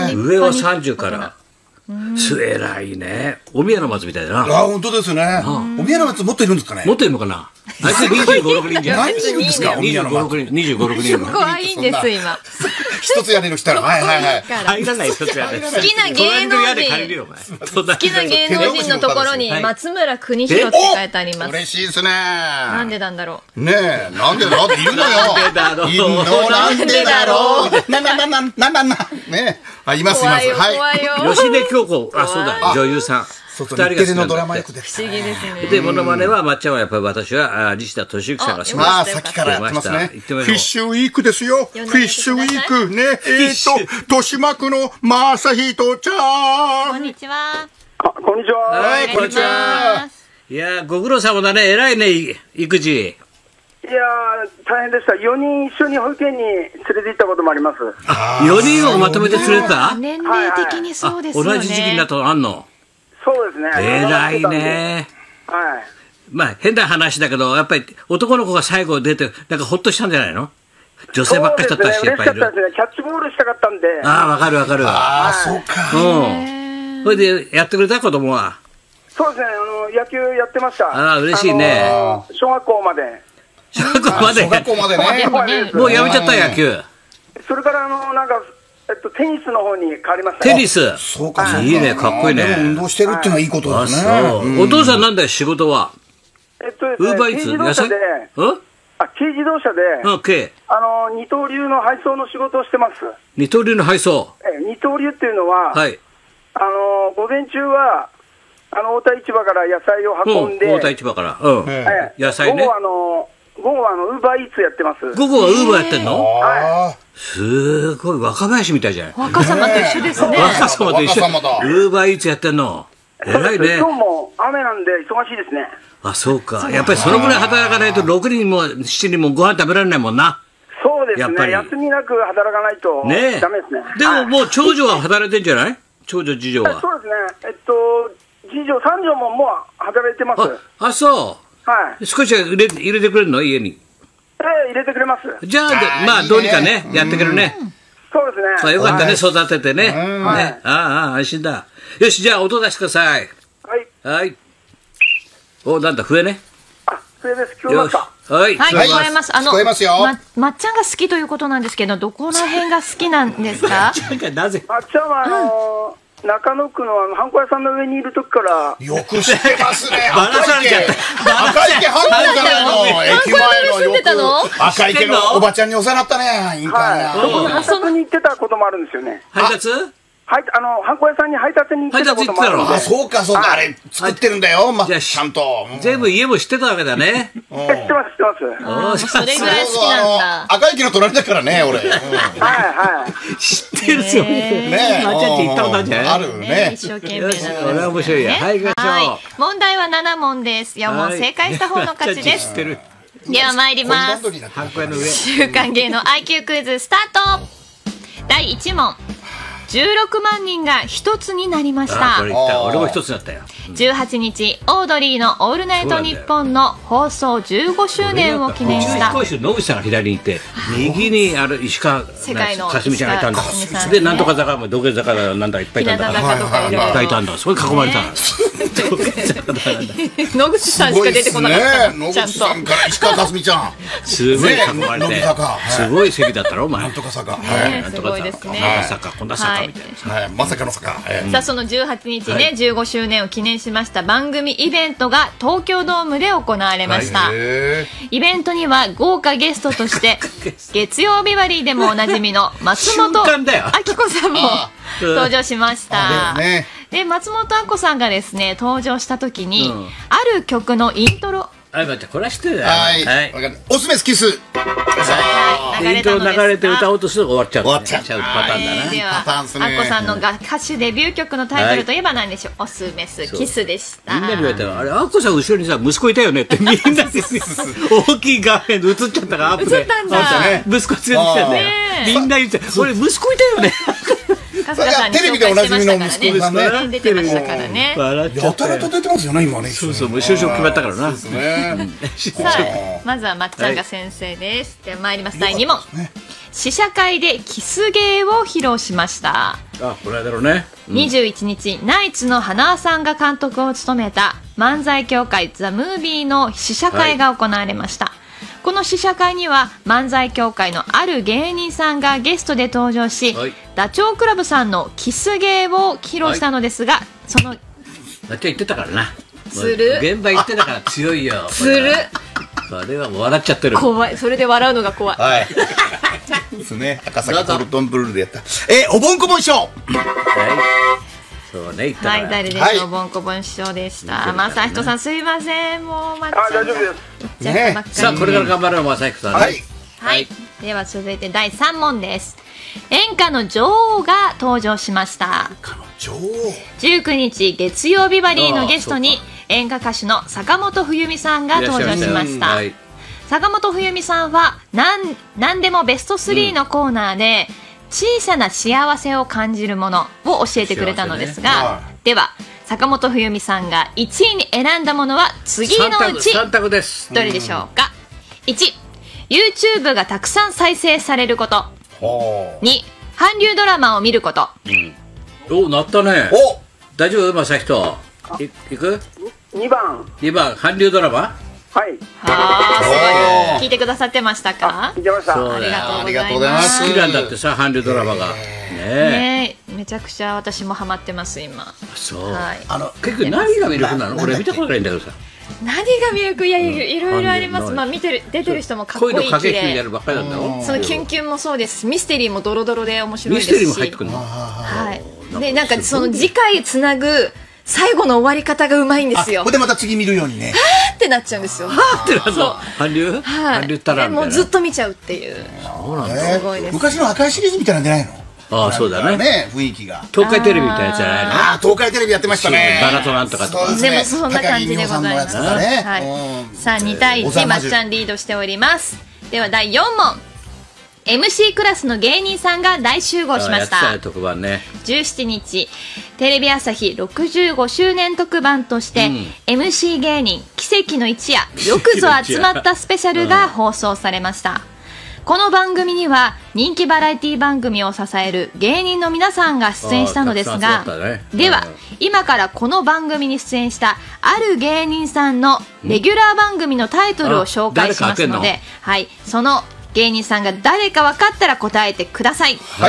上はさんじゅうから。す偉いね。お宮の松みたいだな。 あ、本当ですね。お宮の松もっといるんですかね。 もっといるのかな。あいつにじゅうご、ろくにんじゃん。 何人いるんですか。 にじゅうご、ろくにん。にじゅうご、ろくにん。 怖いんです今。 一つ屋根の下の。はいはいはい。 入らない一つ屋根。 好きな芸能人。好きな芸能人のところに松村邦洋って書いてあります。 嬉しいですね。 なんでなんだろう。 ねえ、なんでだっているのよ。 なんでだろう。 いるのなんでだろう。ななななななな。ねえ、あ、いますいます。 はい。 吉出京子、あ、そうだ、女優さん。 二人が好きなんだ。ドラマ役で不思議ですね。 で、モノマネは、まっちゃんはやっぱり私は、西田敏行さんが好きです。 まあ、さっきからやってますね。フィッシュウィークですよ。フィッシュウィークね。えっと、豊島区の正人ちゃん。 こんにちは。 あ、こんにちは。 はい、こんにちは。いや、ご苦労様だね。偉いね、育児。 いやー、大変でした。よにん一緒に保育園に連れて行ったこともあります。 あ、よにんをまとめて連れてた？ 年齢的にそうですよね。 同じ時期になったのあんの？ そうですね。 偉いね。 はい。 まあ、変な話だけど、やっぱり男の子が最後出て、なんかほっとしたんじゃないの？女性ばっかりだったし、やっぱりいる。 キャッチボールしたかったんで。 ああ、わかるわかる。 ああ、そうか。 うん。それで、やってくれた子供は？ そうですね。あの、野球やってました。 ああ、嬉しいね。 小学校まで。 小学校まで。 小学校までね。 もうやめちゃった野球。 それから、あの、なんか、えっと、テニスの方に変わりました。 テニス。 そうか、 いいね、かっこいいね。 運動してるっていうのはいいことですね。 お父さんなんだよ、仕事は。 えっとですね、 ウーバーイーツ、野菜。 うん？あ、軽自動車で。 うん、軽。 あの、二刀流の配送の仕事をしてます。 二刀流の配送。 え、二刀流っていうのは。 はい。 あの、午前中は。あの、大田市場から野菜を運んで。 大田市場から。うん。野菜ね。 午後あの。午後はあのウーバーイーツやってます。 午後はウーバーやってんの？ はい。 すごい若林みたいじゃない。 若様と一緒ですね。 若様と一緒。ウーバーイーツやってんの。偉いね。 今日も雨なんで忙しいですね。 あ、そうか。やっぱりそのぐらい働かないとろくにんもしちにんもご飯食べられないもんな。 そうですね。休みなく働かないとダメですね。 でももう長女は働いてんじゃない？長女次女は。 そうですね。えっと次女三女ももう働いてます。 あ、そう。はい。少しは入れ入れてくれるの家に。 ええ、入れてくれます。 じゃあ、まあ、どうにかね、やってくれるね。 そうですね。 まあ、よかったね、育ててね。ね。ああ、安心だ。よし、じゃあ、音出してください。 はい。 はい。お、なんだ、笛ね。 あ、 それです。聞こえますか？ はい、 はい、聞こえます。あの、 聞こえますよ。 ま、まっちゃんが好きということなんですけど、どこら辺が好きなんですか？ なぜ？ まっちゃんは、あのー中野区のあのハンコ屋さんの上にいる時からよく知ってますね。 バラされちゃった。 赤池ハンコじゃないの。駅前のよく赤池のおばちゃんにお世話になったね。 はい。そこに配達に行ってたこともあるんですよね。 配達？ はい、あのハンコ屋さんに配達に行ってたこともあるんで。 あ、そうかそうか、あれ作ってるんだよ。まあちゃんと全部家も知ってたわけだね。 知ってます知ってます。それぐらい好きなんだ。 赤池の隣だからね、俺。はいはい。 知ってるっすよね。まっちゃんって言ったことあるんじゃない？ あるね。 一生懸命なの。 これは面白いや。はい、行きましょう。 問題はなな問です。よん問正解した方の勝ちです。では参ります。週刊芸能 アイキュー クイズスタート。だいいち問。じゅうろくまんにんが一つになりました。 これ言った。俺も一つになったよ。 じゅうはちにち、オードリーのオールナイトニッポンの放送じゅうごしゅうねんを記念した。 宇宙飛行士の野口さんが左にいて、右にあれ石川佳純ちゃんがいたんだ。で、なんとか坂も土下座からなんだいっぱいいたんだ。いっぱいいたんだ。それ囲まれた。 野口さんしか出てこなかった。 野口さんから石川佳純ちゃん。 すごい囲まれて。すごい席だったろお前。 なんとか坂。 なんとか坂。こんな坂みたいな。 まさかの坂。 さあそのじゅうはちにちね、じゅうごしゅうねんを記念しました番組イベントが東京ドームで行われました。イベントには豪華ゲストとして月曜日割でもおなじみの松本明子さんも登場しました。で松本明子さんがですね登場した時に、ある曲のイントロ、 はい、待って、これは知ってるよ。 はい。おすめすキス。 イントロ流れて歌おうとすると終わっちゃう。 終わっちゃうパターンだな。 では、アッコさんの歌手デビュー曲のタイトルといえば何でしょう。オスメスキスでした。 みんなに言われたら、あれ、アッコさん後ろにさ、息子いたよねってみんなで大きい画面で映っちゃったからアップで。 映ったんだ。 息子連れてきたんだよ。みんな言って、俺息子いたよね。 春日さんにテレビでおなじみの息子さんね。 出てましたからね。 やたらと出てますよね今ね。 そうそう、もう就職決まったからな。 さあまずはまっちゃんが先生です。では参ります。だいに問。試写会でキス芸を披露しました。 あ、これだろうね。 にじゅういちにち、ナイツの花輪さんが監督を務めた漫才協会ザ・ムービーの試写会が行われました。この試写会には漫才協会のある芸人さんがゲストで登場し、はい、ダチョウ倶楽部さんのキス芸を披露したのですが、はい、そのダチョウ言ってたからな。 つる現場行ってたから強いよ。 つる。 あれは笑っちゃってる。 怖い。それで笑うのが怖い。 はい。ですね。赤坂コルトンブルーでやった。え、おぼんこぼん師匠。はい。 そうね。 はい、誰でしょう。おぼんこぼん師匠でした。正人さんすいません。もうまっちゃん。 あ、大丈夫です。 さあこれから頑張るのは正人さん。はい。 はい。では続いてだいさん問です。演歌の女王が登場しました。 演歌の女王。 じゅうくにち月曜日バリーのゲストに演歌歌手の坂本冬美さんが登場しました。はい、坂本冬美さんはなんなんでもベストスリーのコーナーで、うん、小さな幸せを感じるものを教えてくれたのですが、ね、はい、では坂本冬美さんがいちいに選んだものは次のうちさん択です。 どれでしょうか。いち、YouTube がたくさん再生されること。に、韓流ドラマを見ること。 うん、お、なったね。 お、 大丈夫正人。い, いくにばん。 にばん、韓流ドラマ。 はい。 あー、すごい。聞いてくださってましたか。 聞いてました。 ありがとうございます。 好きなんだってさ、韓流ドラマが。 ねえ、めちゃくちゃ私もハマってます今。 そう。はい。あの結局何が魅力なの？俺見たことないんだけどさ。 何が魅力？いやいや、いろいろあります。まあ見てる出てる人もかっこいい。 恋の駆け引きやるばっかりなんだろ。 そのキュンキュンもそうです。ミステリーもドロドロで面白いですし。 ミステリーも入ってくるの。 はい。でなんかその次回つなぐ最後の終わり方がうまいんですよ。 ここでまた次見るようにね。 はーってなっちゃうんですよ。 はーってなるの。韓流？韓流ったらもうずっと見ちゃうっていう。 そうなんだ。 すごいです。 昔の赤いシリーズみたいなんじゃないの？ ああ、そうだね。 ね、雰囲気が。 東海テレビみたいなやつじゃないの？ ああ、東海テレビやってましたね。 バラとなんとかとか。 でもそんな感じでございます。はい。さあにたいいち、まっちゃんリードしております。ではだいよん問。エムシー クラスの芸人さんが大集合しました。 特番ね。 じゅうしちにちテレビ朝日ろくじゅうごしゅうねん特番として、うん、エムシー 芸人奇跡の一夜よくぞ集まったスペシャルが放送されました。 この番組には人気バラエティ番組を支える芸人の皆さんが出演したのですが、ね、では、うん、今からこの番組に出演したある芸人さんのレギュラー番組のタイトルを紹介しますので、はい、その芸人さんが誰か分かったら答えてください。はい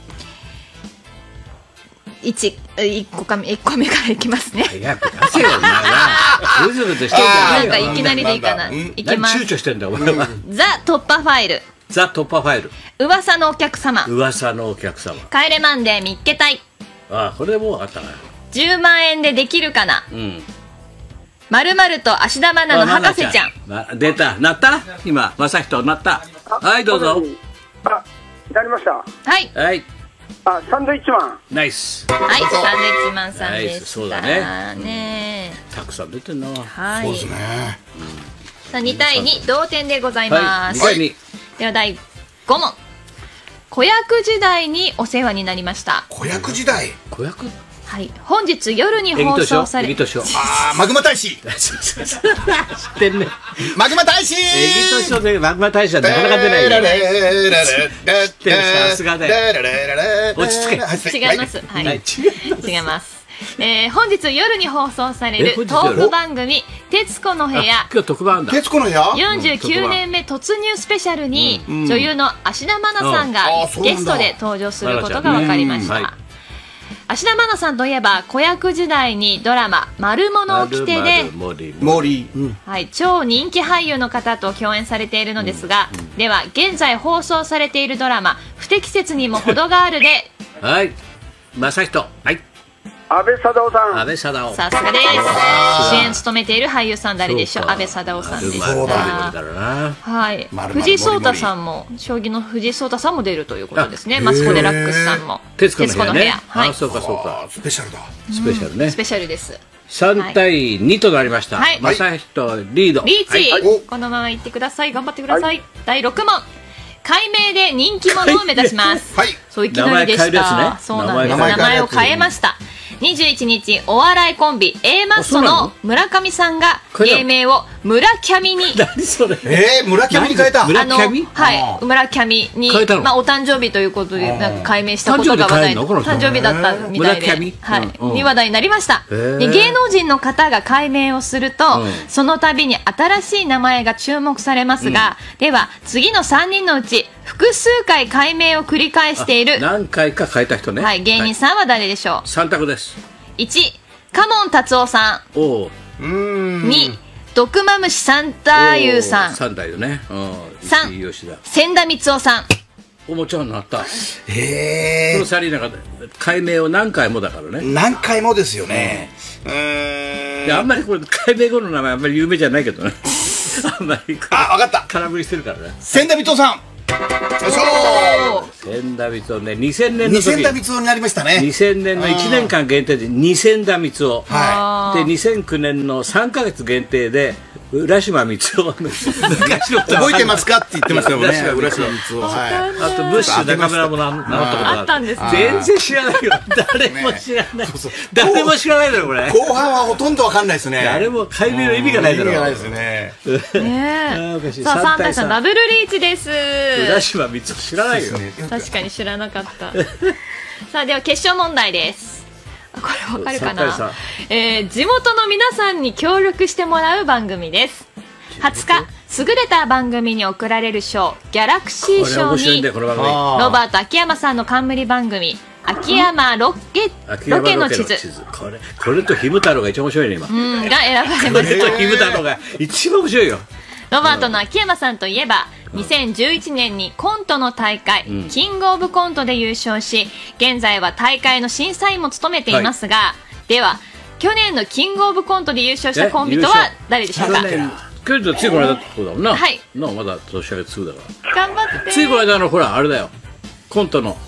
、1, 1, 個かいっこめからいきますね。早く出せよ。ぐずぐずしてんじゃないよ。なんかいきなりでいいかな。いきます。 躊躇してんだ俺は。 ザ突破ファイル。 ザ突破ファイル。 噂のお客様。 噂のお客様。 帰れマンデーみっけたい。 ああ、これでもうあったな。 じゅうまんえんでできるかな。うん。まるまると芦田愛菜の博士ちゃん。 ま、出た。なった今、正人なった。はい、どうぞ。 あ、なりました。 はい。 はい。 あ、サンドイッチマン。 ナイス。 はい、サンドイッチマンさんでした。 そうだね。 ね。 たくさん出てんな。 はい。 そうですね。 さあ、にたいに同点でございます。 はい。 ではだいご問。子役時代にお世話になっました。 子役時代。 子役。 はい、本日夜に放送される。 ああ、マグマ大使。知ってんね。 マグマ大使。 エギトショーでマグマ大使はなかなか出ないよ。知ってる、さすがだよ。落ち着け。違います。はい。違います。えー、本日夜に放送されるトーク番組「徹子の部屋」 今日特番だ。 徹子の部屋よんじゅうきゅうねんめ突入スペシャルに女優の芦田愛菜さんがゲストで登場することが分かりました。芦田愛菜さんといえば子役時代にドラマ「マルモの掟」で森、 はい、超人気俳優の方と共演されているのですが、うんうん、では現在放送されているドラマ「不適切にも程がある」ではい正人、はい安倍貞夫さん。 安倍貞夫。 さすがです。主演務めている俳優さん誰でしょう。安倍貞夫さんでした。はい。藤井聡太さんも将棋の藤井聡太さんも出るということですね。マツコデラックスさんも。 徹子の部屋。 はい。 そうかそうか。 スペシャルだ。 スペシャルね。 スペシャルです。 さんたいにとなりました。正人リード。 リーチ。このままいってください。頑張ってください。だいろく問。改名で人気者を目指します。 はい。 そういきなりでした。そうなんです。名前を変えました。にじゅういちにちお笑いコンビ A マッソの村上さんが芸名を村キャミに何それえー、村キャミに変えたあのはい村キャミにまあお誕生日ということでなんか改名したことが話題誕生日だったみたいではいに話題になりましたで芸能人の方が改名をするとその度に新しい名前が注目されますがでは次のさんにんのうち複数回改名を繰り返している何回か変えた人ねはい芸人さんは誰でしょうさん択ですいちカモン達夫さんおに毒マムシ三太夫さん三太夫ねさん千田光夫さんおもちゃになったへえこのさんにんの方改名を何回もだからね何回もですよねうんあんまりこれ改名後の名前あんまり有名じゃないけどねあんまりあ分かった空振りしてるからね千田光夫さんよいしょ千田光夫ねにせんねんの時千田光夫になりましたねにせんねんのいちねんかん限定でに千田光夫はいでにせんきゅうねんのさんかげつ限定で浦島光夫昔の覚えてますかって言ってましたよね浦島光夫はいあとブッシュ中村も名乗ったことあったんです全然知らないよ誰も知らない誰も知らないだろこれ後半はほとんどわかんないですね誰も改名の意味がないだろ意味がないですねねえさあ三太さんダブルリーチです浦島光夫知らないよ確かに知らなかったさあでは決勝問題ですこれわかるかな、えー、地元の皆さんに協力してもらう番組ですはつか優れた番組に贈られる賞ギャラクシー賞にロバート秋山さんの冠番組秋山ロケロケの地図これこれとひむ太郎が一番面白いね今うんが選ばれましたこれとひむ太郎が一番面白いよロバートの秋山さんといえばにせんじゅういちねんにコントの大会、うん、キングオブコントで優勝し現在は大会の審査員も務めていますが、はい、では去年のキングオブコントで優勝したコンビとは誰でしょうか去年とついこの間ってことだもんなはいなまだ年上がつうだから頑張ってついこの間のほらあれだよコントの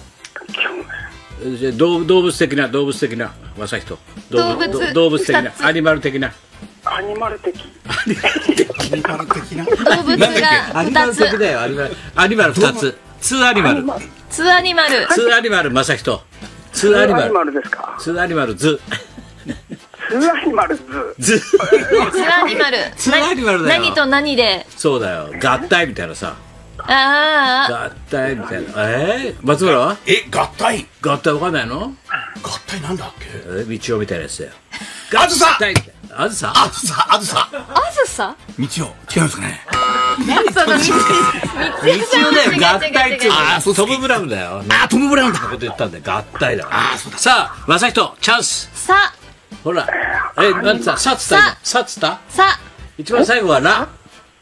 動物的な動物的な正人動物動物的なアニマル的なアニマル的アニマル的な動物がふたつアニマル的だよアニマルアニマルふたつツーアニマルツーアニマルツーアニマル正人ツーアニマルツーアニマルですかツーアニマルズツーアニマルズズツーアニマルツーアニマルだよ何と何でそうだよ合体みたいなさああ。 合体みたいな。えー、松村は？ え、合体？ 合体わかんないの？ 合体なんだっけ？ え、道夫みたいなやつだよ。 あずさ。 あずさ。 あずさ。あずさ。 あずさ。 道夫。違いますかね。 何その道。 道夫だよ。合体っていうの。 あ、そう。 トムブラウンだよ。 あ、トムブラウンだ。 こと言ったんだよ。合体だ。あ、そうだ。さあ、正人、チャンス。 さ。 ほら。え、なんつった？さつった？さつった？ さ。 一番最後はラ。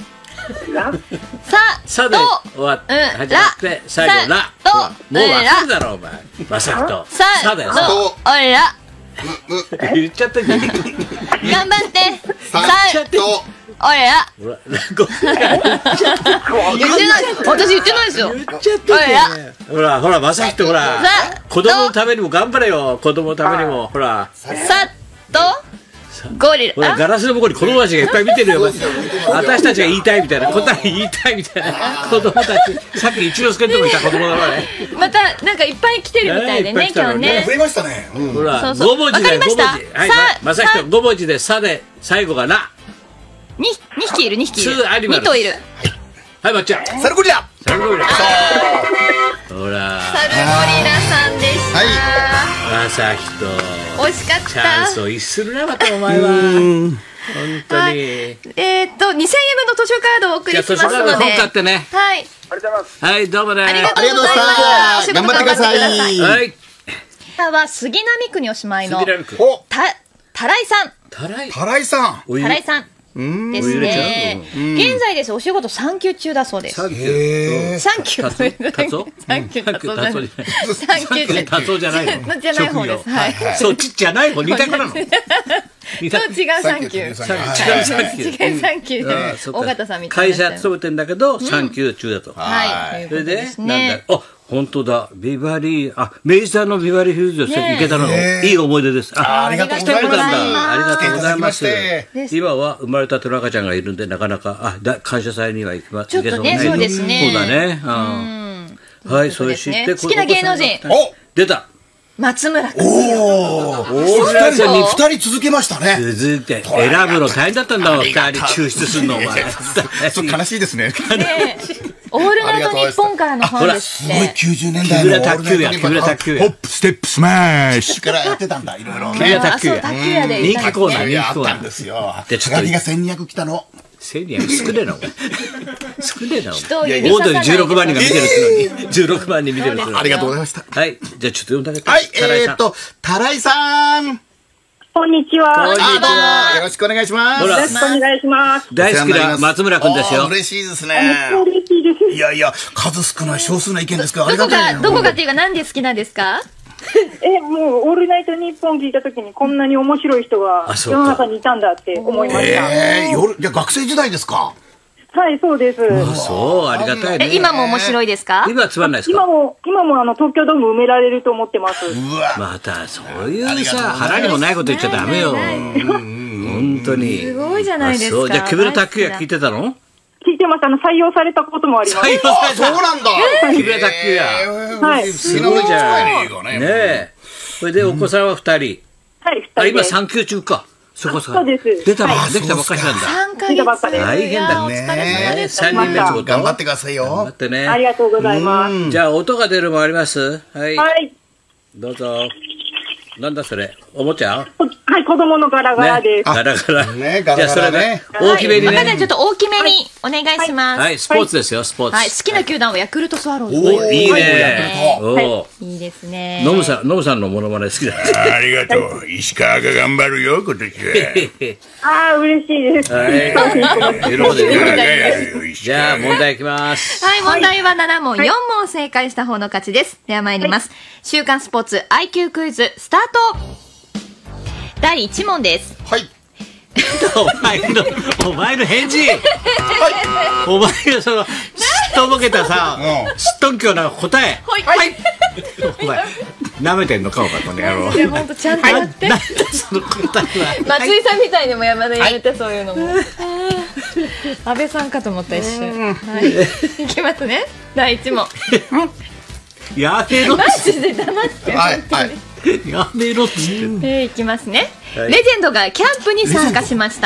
さ。 さで終わって始まって最後ラ。もうわかるだろお前。正人。さだよ。 おいら。 言っちゃったじゃん。 頑張ってさとおいらほら言ってない私言ってないですよ言っちゃったねほらほら正人ほら子供のためにも頑張れよ子供のためにもほらさっとゴリラほらガラスの向こうに子供たちがいっぱい見てるよ私たちが言いたいみたいな答え言いたいみたいな子供たちさっき一之輔のとこにいた子供だからねまたなんかいっぱい来てるみたいでね今日ね増えましたねほらご文字でご文字はい正人ご文字でさで最後がラに匹いるに匹いるに頭いるはいまっちゃんサルゴリラサルゴリラほらサルゴリラさんでした正人惜しかったチャンスを逸するなまたお前は本当にえっとにせんえんぶんの図書カードをお送りしますので本買ってねはいありがとうございますはいどうもねありがとうございます頑張ってくださいはいは杉並区にお住まいの杉並区たたらいさんたらいたらいさんたらいさんですね。現在ですお仕事産休中だそうです。 産休。 産休。産休。産休。 タツオじゃないの。 じゃない方です。はい。 そっちじゃない方二択なの。 そう違う産休。違う産休。尾形さんみたいな。 会社勤めてんだけど産休中だと。 はい。 それでなんだ。あ本当だビバリーあ明治さんのビバリーヒルズで行けたのいい思い出です。 ありがとうございます。 ありがとうございます。今は生まれたての赤ちゃんがいるんでなかなかあだ感謝祭には行きまちょっとねそうですね。 そうだね。はいそれ知って好きな芸能人出た。 松村君。 おお。二人に二人続けましたね。 続いて選ぶの大変だったんだもん。二人抽出するのお前。 悲しいですね。 オールナイトニッポンからの本ですすごいきゅうじゅうねんだいの木村卓球や木村卓球や。 ホップステップスマッシュからやってたんだいろいろ。 木村卓球や。人気コーナー人気コーナーあったんですよ。でちょっとがせんにひゃく来たの。 せんにひゃく少ねえなお前。少ねえなお前。 オードにじゅうろくまん人が見てるのにじゅうろくまん人見てるのに。 ありがとうございました。 はいじゃあちょっと呼んであげて。 はいえっとたらいさん。 こんにちは。 こんにちは。よろしくお願いします。 よろしくお願いします。 大好きな松村君ですよ。 嬉しいですね。 嬉しいです。 いやいや数少ない少数な意見ですけどありどこがたい。 がどこがっていうかなんで好きなんですか。 えもうオールナイトニッポン聞いたときにこんなに面白い人が世の中にいたんだって思いました。 ええ夜じゃ学生時代ですか。 はいそうです。 そうありがたいね。 今も面白いですか。 今はつまんないですか。 今も今もあの東京ドーム埋められると思ってます。 またそういうさ腹にもないこと言っちゃダメよ。本当に。 すごいじゃないですか。 じゃあ木村卓球や聞いてたの。 聞いてます。あの採用されたこともあります。 採用された。 そうなんだ。 木村卓球や。 はい。 すごいじゃん。ねえ。それでお子さんは二人。 はい二人。 あ今産休中か。そこそこ。 そうです。 出たばできたばっかりなんだ。 三ヶ月大変だお疲れ様です。 三人目ってこと。 頑張ってくださいよ。 頑張ってね。 ありがとうございます。 じゃあ音が出るもあります。はい。 はい。 どうぞ。なんだそれおもちゃ。 はい子供のガラガラです。 ガラガラ。 ねガラガラね。 大きめにね。 ちょっと大きめにお願いします。 はいスポーツですよスポーツ。 はい好きな球団はヤクルトスワローズ。 おいいね。おいいですね。 ノムさんノムさんのモノマネ好きだ。 ありがとう。石川が頑張るよ今年は。 ああ嬉しいです。 はい。喜んで。じゃあ問題いきます。 はい問題はなな問よん問正解した方の勝ちです。では参ります。週刊スポーツ アイキュー クイズスタート。だいいち問です。 はい。 お前のお前の返事。お前のそのすっとぼけたさすっとんきょうな答え。 はい。 お前舐めてんのかお前この野郎。 いや本当ちゃんとやって。 なんだその答えは。 松井さんみたいにも山田やめてそういうのも。安倍さんかと思った一瞬。はい。いきますね。だいいち問。 やめろ。 マジで黙って。 はいはい。 やめろっつって。 えいきますね。レジェンドがキャンプに参加しました。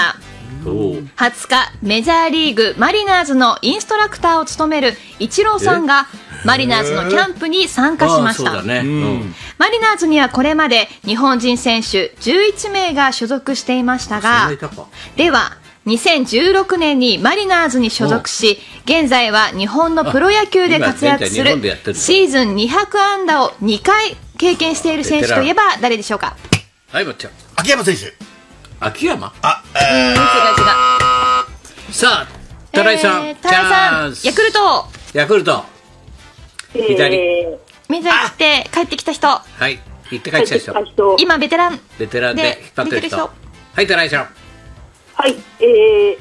はつかメジャーリーグマリナーズのインストラクターを務めるイチローさんがマリナーズのキャンプに参加しました。マリナーズにはこれまで日本人選手じゅういちめいが所属していましたが、ではにせんじゅうろくねんにマリナーズに所属し、現在は日本のプロ野球で活躍するシーズンにひゃくあんだをにかい経験している選手といえば誰でしょうか。 はい、まっちゃん。 秋山選手。 秋山。 あ、 えー、違う違う。 さあ、タライさん、 えー、タライさん、ヤクルト。 ヤクルト。左。 メジャー行って帰ってきた人。 はい、行って帰ってきた人。 今ベテラン。 ベテランで引っ張ってる人。はい、タライさん。 はい、え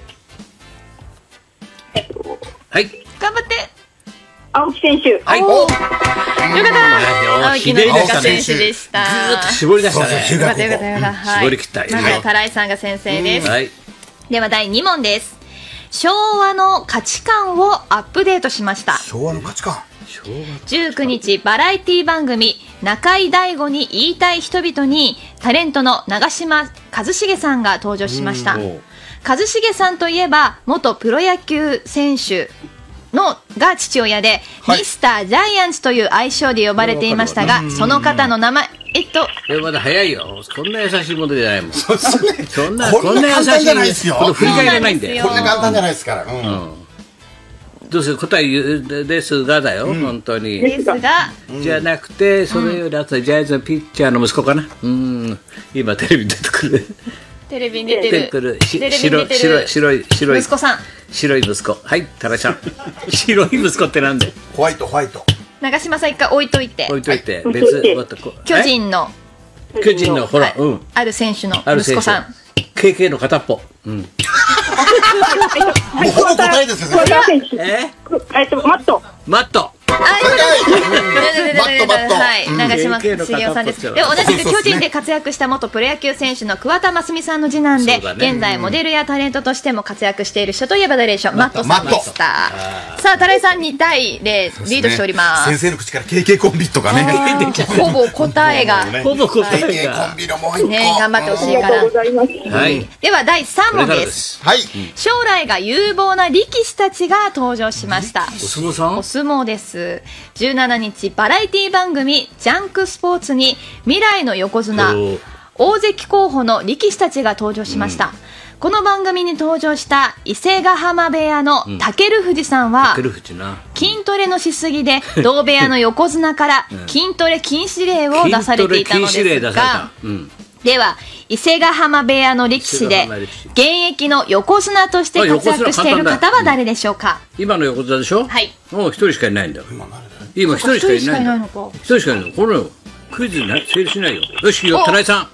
ー。はい。 頑張って。 青木選手。 はい。 よかった。青木の選手でした。 ぐーっと絞り出したね。 よかったよかったよかった。 絞り切った。 まずタライさんが先生です。 はい。 ではだいに問です。昭和の価値観をアップデートしました。 昭和の価値観。 じゅうくにちバラエティ番組中井大悟に言いたい人々にタレントの長嶋一茂さんが登場しました。一茂さんといえば元プロ野球選手のが父親で、はい、ミスタージャイアンツという愛称で呼ばれていましたが、その方の名前、えっとえまだ早いよ。こんな優しいものじゃないもん。そんなこんな優しいじゃないですよ。 この振り返れないんで。 こんな簡単じゃないですから。 どうせ答えですがだよ、本当に。 ですがじゃなくて、それよりあとジャイアンツのピッチャーの息子かな。うん今テレビに出てくる。 テレビに出てる。 白い白い白い白い息子さん。 白い息子。はい、タラちゃん。白い息子ってなんで？ ホワイトホワイト。 長嶋さん一回置いといて。 置いといて別。 巨人の。 巨人のほら、うん。 ある選手の息子さん。 ケーケー の片っぽ。うん。もうほぼ答えですよね。 え？ えっとマット。 マット。 マットマット。 はい、長嶋茂雄さんです。で同じく巨人で活躍した元プロ野球選手の桑田真澄さんの次男で、現在モデルやタレントとしても活躍している人といえば誰でしょう。マットさんでした。さあタライさんにたいゼロリードしております。 先生の口から ケーケー コンビとかね。 ほぼ答えが。 ほぼ答えが。 ケーケー コンビのもう一個。 ね頑張ってほしいから。 はい。 ではだいさん問です。 はい。 将来が有望な力士たちが登場しました。 お相撲さん？ お相撲です。じゅうしちにちバラエティ番組ジャンクスポーツに未来の横綱大関候補の力士たちが登場しました、うん、この番組に登場した伊勢ヶ浜部屋の武富士さんは、うん、筋トレのしすぎで同部屋の横綱から筋トレ禁止令を出されていたのですが、うん、では伊勢ヶ浜部屋の力士で現役の横綱として活躍している方は誰でしょうか。 今の横綱でしょ。 はい。 もう一人しかいないんだよ。今一人しかいないんだよ。一人しかいないの。これクイズに成立しないよ。よし、タライさん。 はい。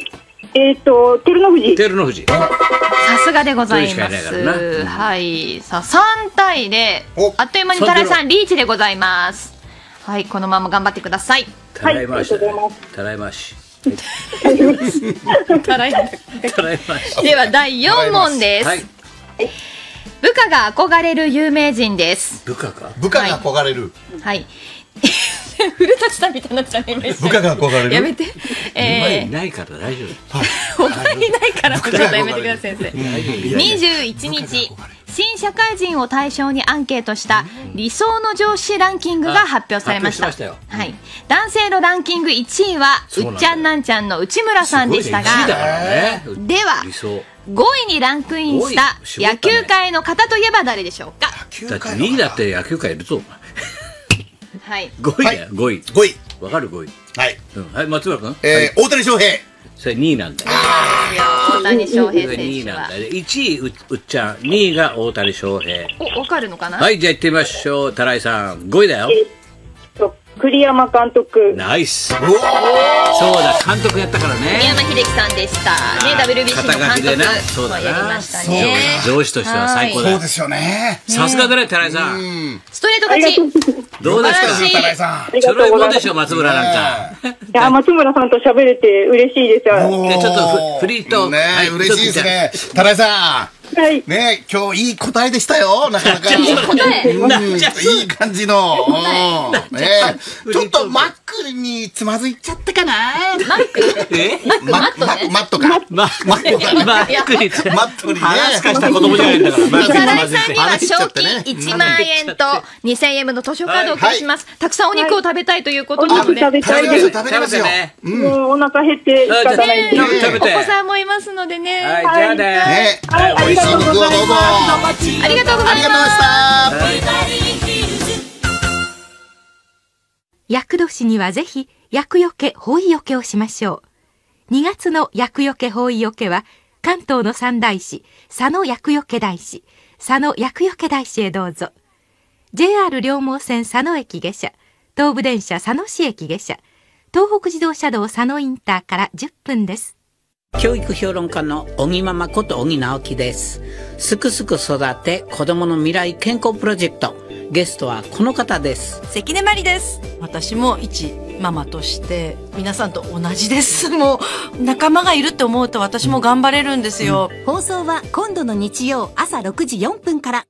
えっと照ノ富士。 照ノ富士。 さすがでございます。はい。さあさんたいゼロ。あっという間にタライさんリーチでございます。はい。このまま頑張ってください。 タライ回し。タライ回し。 たらいではだいよん問です、はい、部下が憧れる有名人です。 部下が部下が憧れるはい、古舘さんみたいになっちゃうね。 部下が憧れるやめて、 えー、いないから大丈夫。お前いないからちょっとやめてください先生。にじゅういちにち新社会人を対象にアンケートした理想の上司ランキングが発表されました。はい、男性のランキングいちいはうっちゃんなんちゃんの内村さんでしたが、ではごいにランクインした野球界の方といえば誰でしょうか。 だってにいだって野球界いるぞ。 はい、 ごいだよ。ごいごいわかる。ごいはい、 はい、松村君。 え大谷翔平。 それにいなんだよ。 大谷翔平選手はにいなんだよ。いちいうっちゃん、にいが大谷翔平。 お、わかるのかな。 はい、じゃあ行ってみましょう。タライさんごいだよ。 栗山監督。 ナイス。そうだ、監督やったからね。 栗山英樹さんでしたね。 ダブリュービーシー の監督もやりましたね。 上司としては最高だ。 そうですよね。 さすがだね、タライさん。 ストレート勝ち。 どうですかタライさん。それはどうでしょう、松村なんか。 いや、松村さんと喋れて嬉しいです。 ちょっとフリートーク。 ね、嬉しいですね。タライさんはい。 ね、今日いい答えでしたよ。なかなか。 いい答え。 うん、いい感じの。うんね、ちょっとマックにつまずいちゃったかな。 マック？ え？ マック？ マック、マットか。マットか。 マックにマットにね。 話かした子供じゃないんだから。 さらいさんには賞金いちまんえんとにせんえん分の図書カードを寄付します。たくさんお肉を食べたいということなので。 食べたいです。 食べますよ。 もうお腹減って仕方ないんで。 お子さんもいますのでね。 はい、じゃあね。 はい、ありがとうございます。 ありがとうございます。 厄年にはぜひ厄除け法医除けをしましょう。にがつの厄除け法医除けは関東の三大師佐野厄除け大師、佐野厄除け大師へどうぞ。 ジェイアール 両毛線佐野駅下車、東武電車佐野市駅下車、東北自動車道佐野インターからじゅっぷんです。 教育評論家の小木ママこと小木直樹です。すくすく育て子供の未来健康プロジェクト、ゲストはこの方です。 関根麻里です。私も一ママとして皆さんと同じです。もう仲間がいるって思うと私も頑張れるんですよ、 うん、放送は今度の日曜朝ろくじよんぷんから。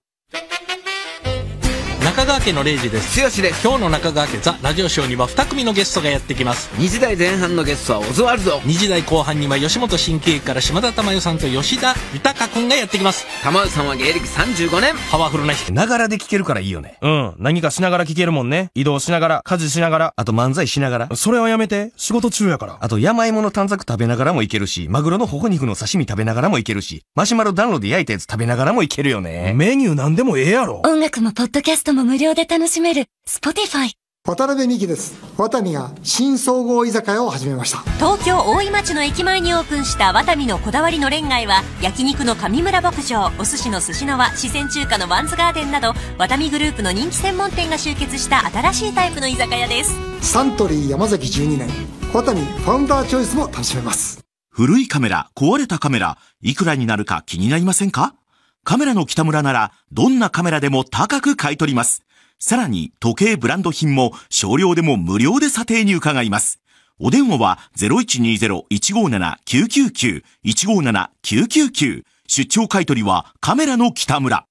中川家のレイジです。剛です。今日の中川家ザ・ラジオショーにはに組のゲストがやってきます。 にじ台前半のゲストはオズワルド、 にじ台後半には吉本新喜劇から島田珠代さんと吉田豊君がやってきます。 玉代さんは芸歴さんじゅうごねん、 パワフルな人、 ながらで聞けるからいいよね。うん、何かしながら聞けるもんね。移動しながら、家事しながら、あと漫才しながら。それはやめて、仕事中やから。あと山芋の短冊食べながらもいけるし、マグロのほほ肉の刺身食べながらもいけるし、マシュマロ暖炉で焼いたやつ食べながらもいけるよね。メニューなんでもええやろ。 音楽もポッドキャストも無料で楽しめるSpotify。 渡辺美希です。ワタミが新総合居酒屋を始めました。 東京大井町の駅前にオープンしたワタミのこだわりのれん街は、焼肉の上村牧場、お寿司の寿司の輪、四川中華のワンズガーデンなど、ワタミグループの人気専門店が集結した新しいタイプの居酒屋です。 サントリー山崎じゅうにねん、ワタミファウンダーチョイスも楽しめます。 古いカメラ、壊れたカメラ、いくらになるか気になりませんか？カメラの北村なら、どんなカメラでも高く買い取ります。さらに時計ブランド品も少量でも無料で査定に伺います。お電話は ゼロいちにゼロ いちごーなな きゅうきゅうきゅう いちごーなな きゅうきゅうきゅう。出張買取はカメラの北村。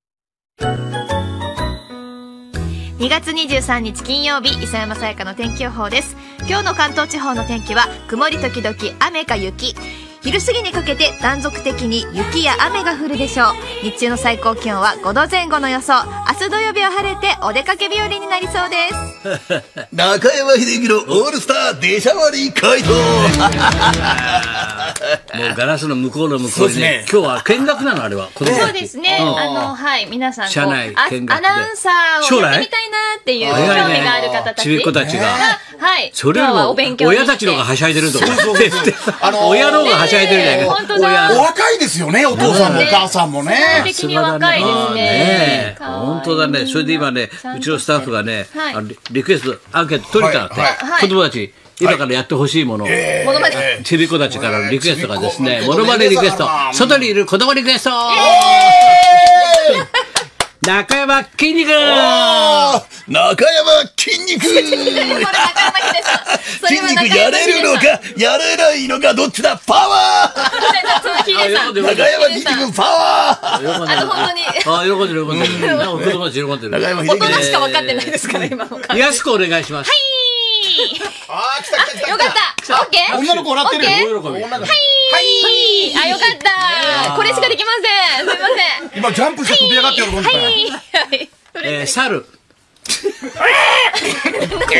にがつにじゅうさんにち金曜日、磯山さやかの天気予報です。今日の関東地方の天気は曇り時々雨か雪。昼過ぎにかけて断続的に雪や雨が降るでしょう。日中の最高気温はごどぜん後の予想。明日土曜日は晴れてお出かけ日和になりそうです。 中山秀樹のオールスター出しゃばり回答。 もうガラスの向こうの向こうにね、今日は見学なのあれは。 そうですね。あの、はい、皆さんこう、 車内見学でアナウンサーをやってみたいなっていう興味がある方たち。 ちびっ子たちが。 はい。 それよりも親たちの方がはしゃいでると思う。親の方がはしゃいでるじゃないか。 本当だ。 お若いですよね、お父さんもお母さんもね。 的に若いですね。 本当だね。それで今ね、うちのスタッフがね、リクエストアンケート取りたって、子供たち、今からやってほしいものを、ちびっ子たちからのリクエストがですね、モノマネリクエスト、外にいる子供リクエスト中山筋肉、 中山筋肉筋肉やれるのかやれないのかどっちだ、パワー中山筋肉パワー。 あの本当にあ、喜んでる喜んでる。なんか子供たち喜んでる。 大人しか分かってないですから今も。 やすこお願いします。 あー、来た来た来た。 よかった。オッケー。 女の子笑ってる。 はい。あ、よかった。これしかできません。すみません。 今ジャンプして飛び上がって喜んでた。はい。 え、猿。子供のリクエス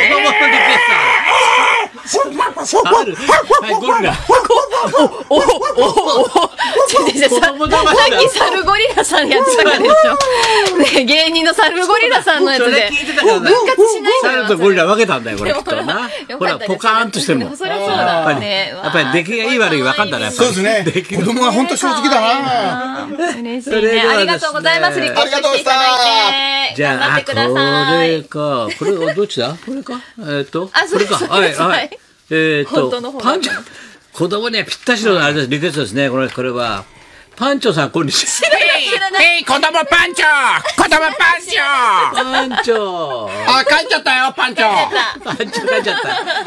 ト。猿。はい、ゴリラ。 おおおお。さっき猿ゴリラさんやってたからでしょ。ね、芸人の猿ゴリラさんのやつで。分割しない。 猿とゴリラ分けたんだよこれきっとな。ほらポカーンとしてるもん。 そりゃそうだね。 やっぱり出来がいい悪い分かんだね。 そうですね。子供は本当正直だな。 嬉しいね。ありがとうございます。リクエストしていただいて。 じゃあ頑張ってください。 これか、これどっちだ？これか。えっとこれか。はいはい。えっとパンチ子供にはぴったしのあれですリクエストですね。これこれは。 パンチョさん、こんにちは。 へい、子供パンチョ子供パンチョパンチョあ、帰っちゃったよ、パンチョパンチョ帰っちゃった。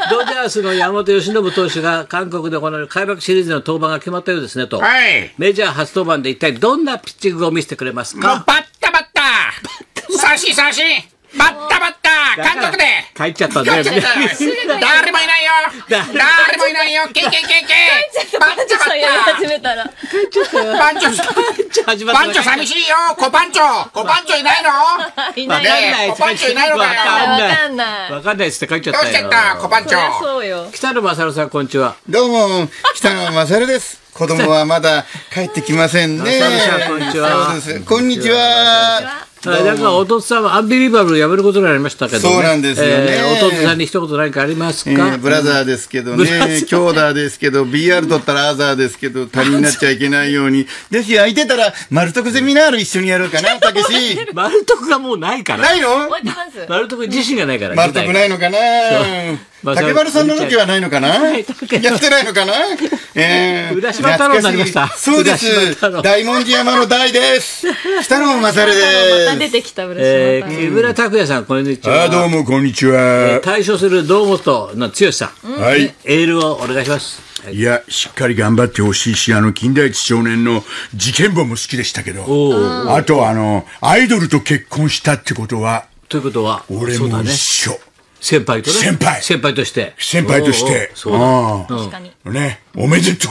ドジャースの山本由伸投手が韓国で行われる開幕シリーズの登板が決まったようですねと。 はい。 メジャー初登板で一体どんなピッチングを見せてくれますか？ もうバッタバッタ三振三振バッタバッタ韓国で帰っちゃったんだよね。 誰もいないよ誰もいないよケケケケパンチョさんやり始めたら。 パンチョパンチョ寂しいよコパンチョコパンチョいないのいないコパンチョいないのかよわかんない。 わかんないっつって帰っちゃったよ。 どうしちゃったコパンチョそうよ。 北野勝さん、こんにちは。 どうも、北野勝です。子供はまだ帰ってきませんね。 こんにちは。 そうです。こんにちは。 だから弟さんはアンビリバブルやめることになりましたけどね。 そうなんですよね。 えー、弟さんに一言何かありますか？えー、ブラザーですけどね、兄弟ですけど、ビーアール 取ったらアザーですけど、他人になっちゃいけないように。ですよ、空いてたら、マルトクゼミナール一緒にやろうかな、たけし。 マルトクがもうないから。 ないの？ マルトク自身がないから。 マルトクないのかな？竹丸さんの時はないのかな？やってないのかな？えー、 浦島太郎になりました。 そうです。大文字山の大です。北野勝です。 また出てきた浦島太郎。 えー、木村拓哉さん、こんにちは。 あ、どうもこんにちは。 対処する堂本の剛さん。 はい。 エールをお願いします。 いや、しっかり頑張ってほしいし、あの、金田一少年の事件簿も好きでしたけど、あとあの、アイドルと結婚したってことは、 ということは、 俺も一緒。 先輩とね。 先輩。 先輩として。 先輩として。 そうだ。確かに。 ね、おめでとう。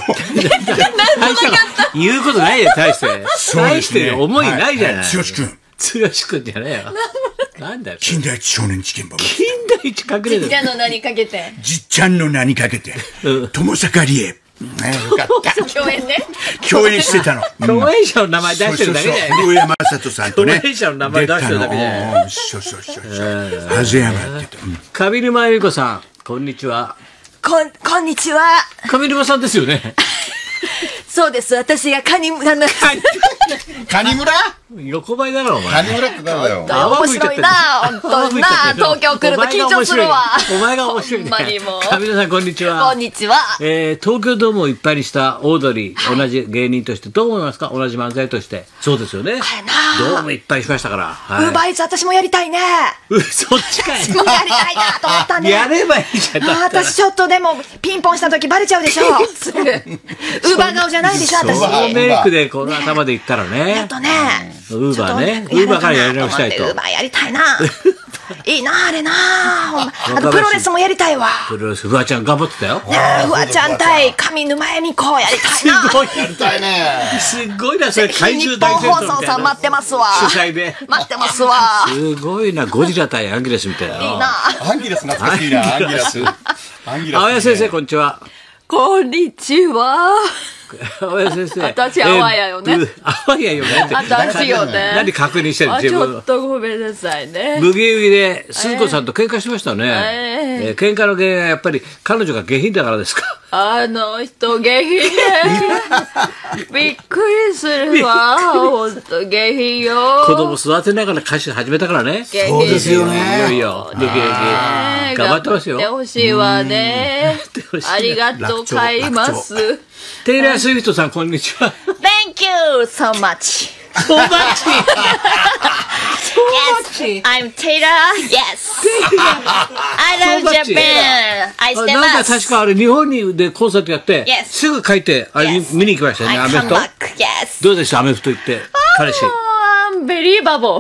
言うことないよ、大して。大して思いないじゃない。 剛君。 剛君じゃないよ。なんだよ。 金田一少年事件簿。 金田一隠れる。 じっちゃんの名にかけて。 じっちゃんの名にかけて。友坂理恵。ね、よかった。 共演ね。 共演してたの。 共演者の名前出してるだけだよ。 上山里さんとね。 共演者の名前出してるだけだよ。 そうそうそう。はぜ山ってた。上沼恵美子さん、こんにちは。 こん、こんにちは。 上沼さんですよね。 そうです。私がカニ村の。 カニ村？ 横ばいだろ、お前。 カニ村って誰だよ。 面白いな、本当にな。東京来ると緊張するわ。 お前が面白いね。上沼さん、こんにちは。 こんにちは。 えー、東京ドームをいっぱいにしたオードリー、同じ芸人としてどう思いますか？同じ漫才として。そうですよね。ドームいっぱいにしましたから。 ウーバーイーツ私もやりたいね。 そっちかい。 私もやりたいなと思ったね。 やればいいじゃん。 私ちょっとでもピンポンした時バレちゃうでしょ。すぐ。ウーバー顔じゃないでしょ、私。 そのメイクでこの頭でいったらね。 やっとね。 ウーバーね。ウーバーからやり直したいと。 ウーバーやりたいな。いいな、あれな。あとプロレスもやりたいわ。 プロレス、フワちゃん頑張ってたよ。 フワちゃん対上沼恵美子やりたいな。 すごい。やりたいね。すごいな、それ怪獣大戦争みたいな。 日本放送さん待ってますわ。 主催で。 待ってますわ。 すごいな、ゴジラ対アンギラスみたいな。 いいな。 アンギラス懐かしいな、アンギラス。 青谷先生、こんにちは。 こんにちは。 青谷先生。 私、青谷よね。 青谷よね。 私よね。 何確認してる自分。 ちょっとごめんなさいね。 ブギウギで、鈴子さんと喧嘩しましたね。えー、喧嘩の原因はやっぱり彼女が下品だからですか？ あの人下品ね。びっくりするわ。ほんと下品よ。 子供育てながら歌手始めたからね。 そうですよね。 いよいよ。ブギウギ。頑張ってますよ。 頑張ってほしいわね。ありがとう、帰ります。 テイラー・スウィフトさん、こんにちは。 Thank you so much. So much. Yes, I'm Taylor. Yes. I love Japan. I stay なんか確かあれ日本にでコンサートやって、すぐ帰ってあれ見に行きましたよね。アメフト。どうでしたアメフト行って彼氏。 Unbelievable.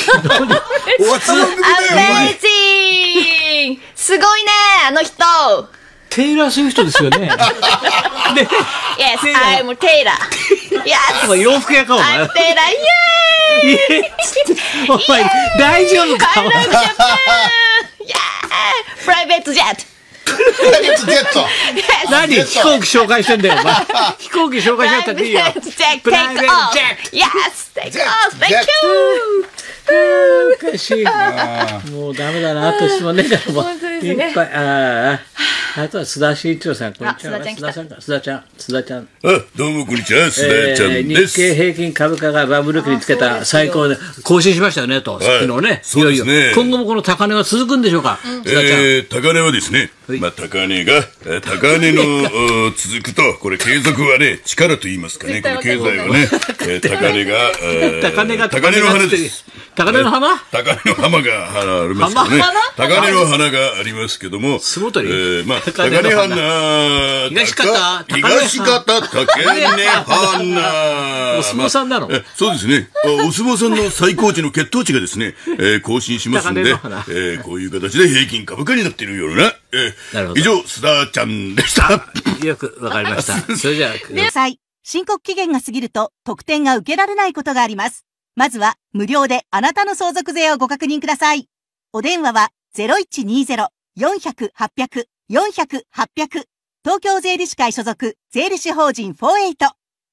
Amazing. すごいねあの人。 テイラー・スウィフトですよね。 Yes, I'm Taylor. Yes. お前洋服屋かお前。 I'm Taylor. イエーイ。 お前大丈夫か。 I love Japan. Yeah. Private jet. プライベートジェット。 何飛行機紹介してんだよお前。飛行機紹介しなくたっていいよ。 プライベートジェット。Yes, take off. Thank you. おかしい。もうダメだな。あと質問ねえだろ。 ですね。 ああ、あとは須田慎一郎さん、こんにちは。 須田ちゃん来た。 須田ちゃん、須田ちゃん。 あ、どうもこんにちは、須田ちゃんです。 日経平均株価がバブル期につけた最高で更新しましたよねと、昨日ね。 そうですね。 今後もこの高値は続くんでしょうか。 え、高値はですね、まあ高値が高値の続くと、これ継続はね力と言いますかね、この経済はね、高値が高値が高値の花です。 高値の花？ 高値の浜がありますけどね。高値の花がありますけども、 相撲取り。 えまあ高値花、 東方、 東方高値花。 お相撲さんなの？ そうですね。お相撲さんの最高値の血糖値がですね、更新しますんで、えこういう形で平均株価になっているような。以上、須田ちゃんでした。 よくわかりました。それじゃあ。申告期限が過ぎると特典が受けられないことがあります。まずは無料であなたの相続税をご確認ください。お電話は ゼロいちにゼロ よんゼロゼロ はっぴゃく よんゼロゼロ はっぴゃく 東京税理士会所属税理士法人フォーエイト。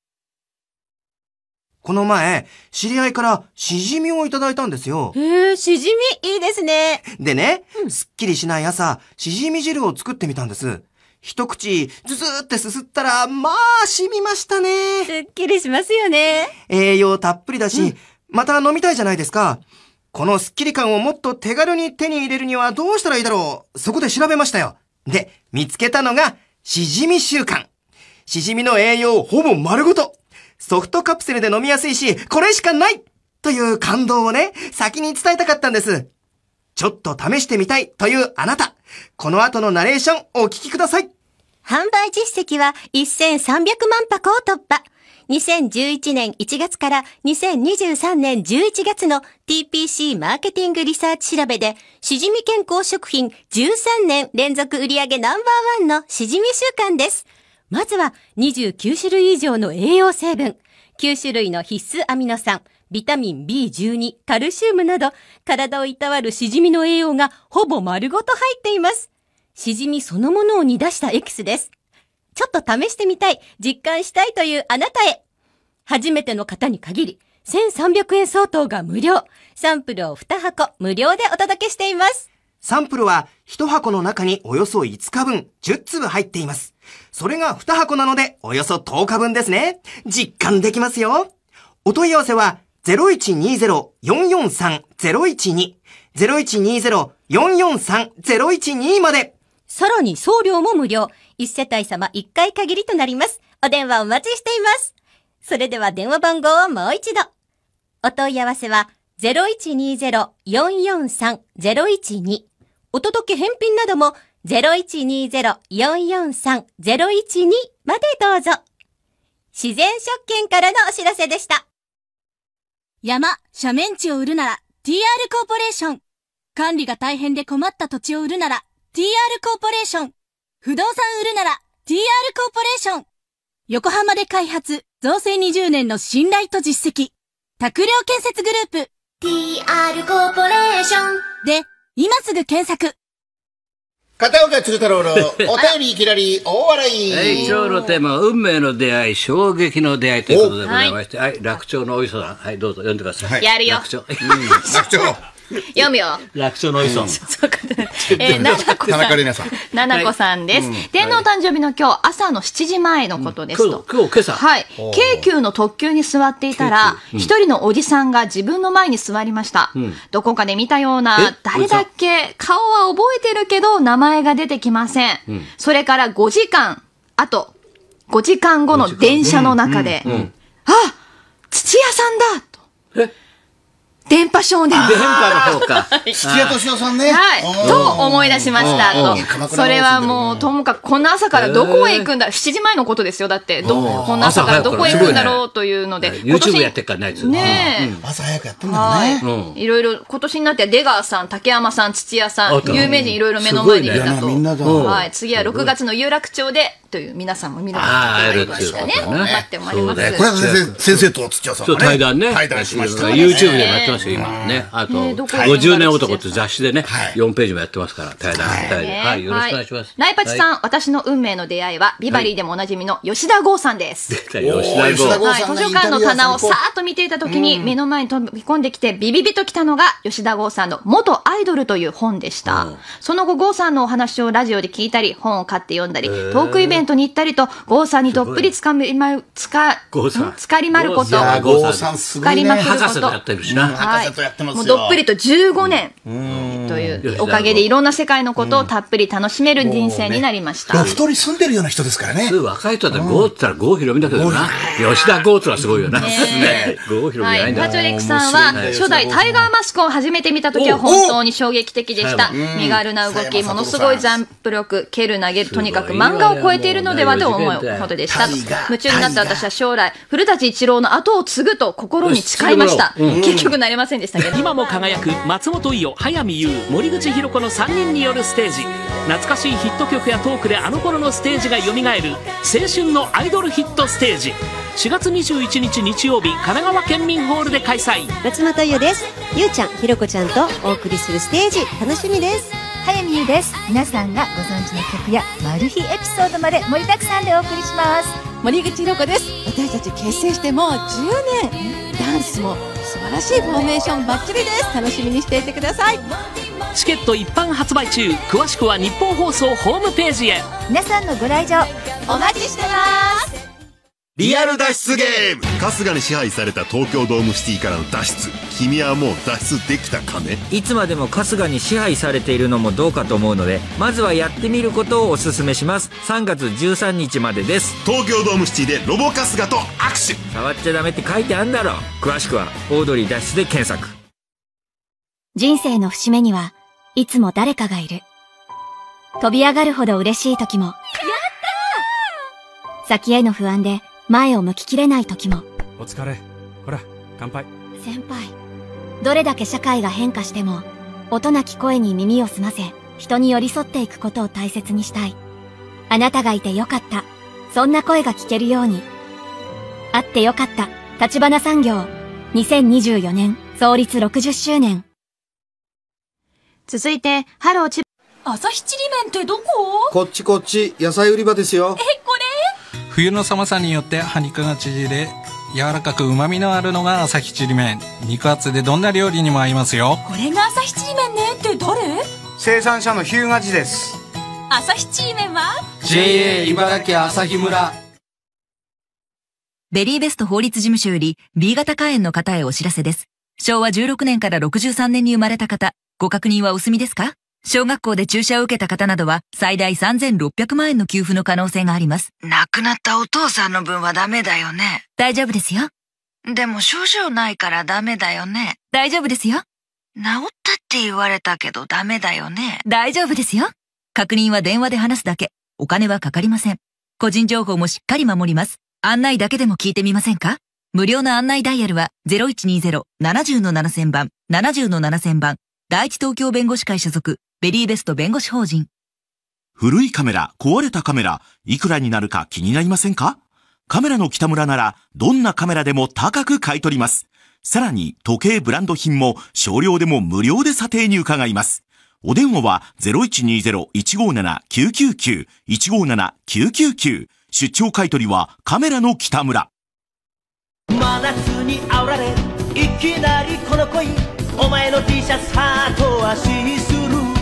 この前、知り合いからしじみをいただいたんですよ。 へえ、しじみいいですね。 でね、うん、すっきりしない朝、しじみ汁を作ってみたんです。一口、ずずーってすすったら、まあ、染みましたね。 すっきりしますよね。 栄養たっぷりだし、うん、また飲みたいじゃないですか。このすっきり感をもっと手軽に手に入れるにはどうしたらいいだろう。そこで調べましたよ。で、見つけたのが、しじみ習慣。しじみの栄養ほぼ丸ごと。ソフトカプセルで飲みやすいし、これしかないという感動をね、先に伝えたかったんです。ちょっと試してみたいというあなた。この後のナレーションお聞きください。 販売実績はせんさんびゃくまんぱこを突破。にせんじゅういちねんいちがつからにせんにじゅうさんねんじゅういちがつの ティーピーシー マーケティングリサーチ調べで、しじみ健康食品じゅうさんねん連続売上ナンバーワンのしじみ習慣です。まずはにじゅうきゅうしゅるい以上の栄養成分、きゅうしゅるいの必須アミノ酸、ビタミン ビーじゅうに、カルシウムなど、体をいたわるしじみの栄養がほぼ丸ごと入っています。しじみそのものを煮出したエキスです。ちょっと試してみたい、実感したいというあなたへ。初めての方に限り、せんさんびゃくえん相当が無料。サンプルをにはこ無料でお届けしています。 サンプルはいちはこの中におよそいつかぶん、じゅっつぶ入っています。それがにはこなのでおよそとおかぶんですね。実感できますよ。お問い合わせは ゼロいちにゼロ よんよんさん ゼロいちに ゼロいちにゼロ よんよんさん ゼロいちに まで。 さらに送料も無料。いち世帯様いっかい限りとなります。お電話お待ちしています。それでは電話番号をもう一度。お問い合わせは ゼロいちにゼロ よんよんさん ゼロいちに。お届け返品なども ゼロいちにゼロ よんよんさん ゼロいちに までどうぞ。自然食券からのお知らせでした。 山、斜面地を売るなら ティーアール コーポレーション。管理が大変で困った土地を売るなら ティーアール コーポレーション。不動産売るなら ティーアール コーポレーション。横浜で開発、造成にじゅうねんの信頼と実績。拓良建設グループ。 ティーアール コーポレーション。 で、今すぐ検索。 片岡鶴太郎のお便りいきなり大笑い。 はい、今日のテーマは運命の出会い、衝撃の出会いということでございまして、はい、はい、楽町のおいそさん、はい、どうぞ読んでください。 やるよ。 楽町。うん、 楽町。 読むよ。 楽勝のおいそん。 えー、ななこさん。 田中玲奈さん。 ななこさんです。天皇誕生日の今日、朝のしちじまえのことですと。 今日、今朝。 はい。京急の特急に座っていたら、一人のおじさんが自分の前に座りました。どこかで見たような、誰だっけ、顔は覚えてるけど、名前が出てきません。それからごじかん、あと、ごじかんごの電車の中で、あ、土屋さんだと。え電波少年。 電波の方か。 土屋敏夫さんね。 はい。と思い出しましたと。それはもう、ともかく、こんな朝からどこへ行くんだ、しちじまえのことですよ。だって、ど、こんな朝からどこへ行くんだろうというので。 YouTube やってっからないですよね。 朝早くやってんだよね。 いろいろ、今年になっては出川さん、竹山さん、土屋さん、有名人いろいろ目の前にいたと。はい。次はろくがつの有楽町で、 という皆さんも見ることができましたね。頑張ってもあります。 これは先生、先生と土屋さんがね。 対談ね。 対談しました。 YouTube でもやってますよ、今ね。あと、ごじゅうねん男って雑誌でね、よんページもやってますから、対談。はい、よろしくお願いします。 ナイパチさん、私の運命の出会いは、ビバリーでもおなじみの吉田剛さんです。 吉田剛さん。 図書館の棚をさーっと見ていた時に、目の前に飛び込んできて、ビビビと来たのが、吉田剛さんの元アイドルという本でした。その後、剛さんのお話をラジオで聞いたり、本を買って読んだり、トークイベントに行ったりと、剛さんにどっぷりつかみま、つか、つかりまること。 剛さんすごいね。 博士とやってるしな。 博士とやってますよ。 もうどっぷりとじゅうごねんというおかげでいろんな世界のことをたっぷり楽しめる人生になりました。 ロフトに住んでるような人ですからね。 若い人だったらゴーって言ったらゴーヒロミだけどな。吉田ゴーってのはすごいよな。ゴーヒロミないんだ。 パチョレックさんは初代タイガーマスクを初めて見た時は本当に衝撃的でした。身軽な動き、ものすごいジャンプ力、蹴る投げる、とにかく漫画を超えているのではと思うほどでした。夢中になった私は将来、古舘一郎の後を継ぐと心に誓いました。結局なれませんでしたけど。 今も輝く松本伊代、早見優、森口博子のさんにんによるステージ。懐かしいヒット曲やトークであの頃のステージが蘇る青春のアイドルヒットステージ。しがつにじゅういちにち日曜日、神奈川県民ホールで開催。 松本伊代です。ゆうちゃん、ひろこちゃんとお送りするステージ、楽しみです。 早見優です。皆さんがご存知の曲やマル秘エピソードまで盛りだくさんでお送りします。 森口博子です。私たち結成してもうじゅうねん。ダンスも素晴らしいフォーメーションバッチリです。楽しみにしていてください。 チケット一般発売中。詳しくは日本放送ホームページへ。 皆さんのご来場お待ちしてます。 リアル脱出ゲーム。春日に支配された東京ドームシティからの脱出。君はもう脱出できたかね。 いつまでも春日に支配されているのもどうかと思うので、まずはやってみることをお勧めします。さんがつじゅうさんにちまでです。 東京ドームシティでロボ春日と握手。 触っちゃダメって書いてあるんだろ。詳しくはオードリー脱出で検索。 人生の節目にはいつも誰かがいる。飛び上がるほど嬉しい時も、やったー！先への不安で前を向ききれない時も。 お疲れ。ほら、乾杯。 先輩、どれだけ社会が変化しても、音なき声に耳を澄ませ、人に寄り添っていくことを大切にしたい。あなたがいてよかった。そんな声が聞けるように。あってよかった。立花産業。にせんにじゅうよねん創立ろくじゅっしゅうねん。 続いて、ハローチ朝日ちりめんってどこ？ こっちこっち、野菜売り場ですよ。 え、これ？ 冬の寒さによって果肉が縮れ、柔らかく旨味のあるのが朝日ちりめん。肉厚でどんな料理にも合いますよ。 これが朝日ちりめんねって誰？ 生産者の日向寺です。 朝日ちりめんはジェイエー 茨城朝日村。 ベリーベスト法律事務所より B 型肝炎の方へお知らせです。しょうわじゅうろくねんからろくじゅうさんねんに生まれた方、ご確認はお済みですか？小学校で注射を受けた方などは最大さんぜんろっぴゃくまんえんの給付の可能性があります。 亡くなったお父さんの分はダメだよね。 大丈夫ですよ。 でも症状ないからダメだよね。 大丈夫ですよ。 治ったって言われたけどダメだよね。 大丈夫ですよ。確認は電話で話すだけ。お金はかかりません。個人情報もしっかり守ります。案内だけでも聞いてみませんか？無料の案内ダイヤルは ゼロいちにゼロ ななゼロ ななせんばん、ななゼロ ななせんばん、第一東京弁護士会所属、ベリーベスト弁護士法人。 古いカメラ、壊れたカメラ、いくらになるか気になりませんか？カメラの北村なら、どんなカメラでも高く買い取ります。さらに、時計ブランド品も少量でも無料で査定に伺います。お電話は ゼロいちにゼロ いちごなな きゅうきゅうきゅう いちごなな きゅうきゅうきゅう。出張買取はカメラの北村。 真夏に煽られいきなりこの恋、お前の T シャツハートはシースル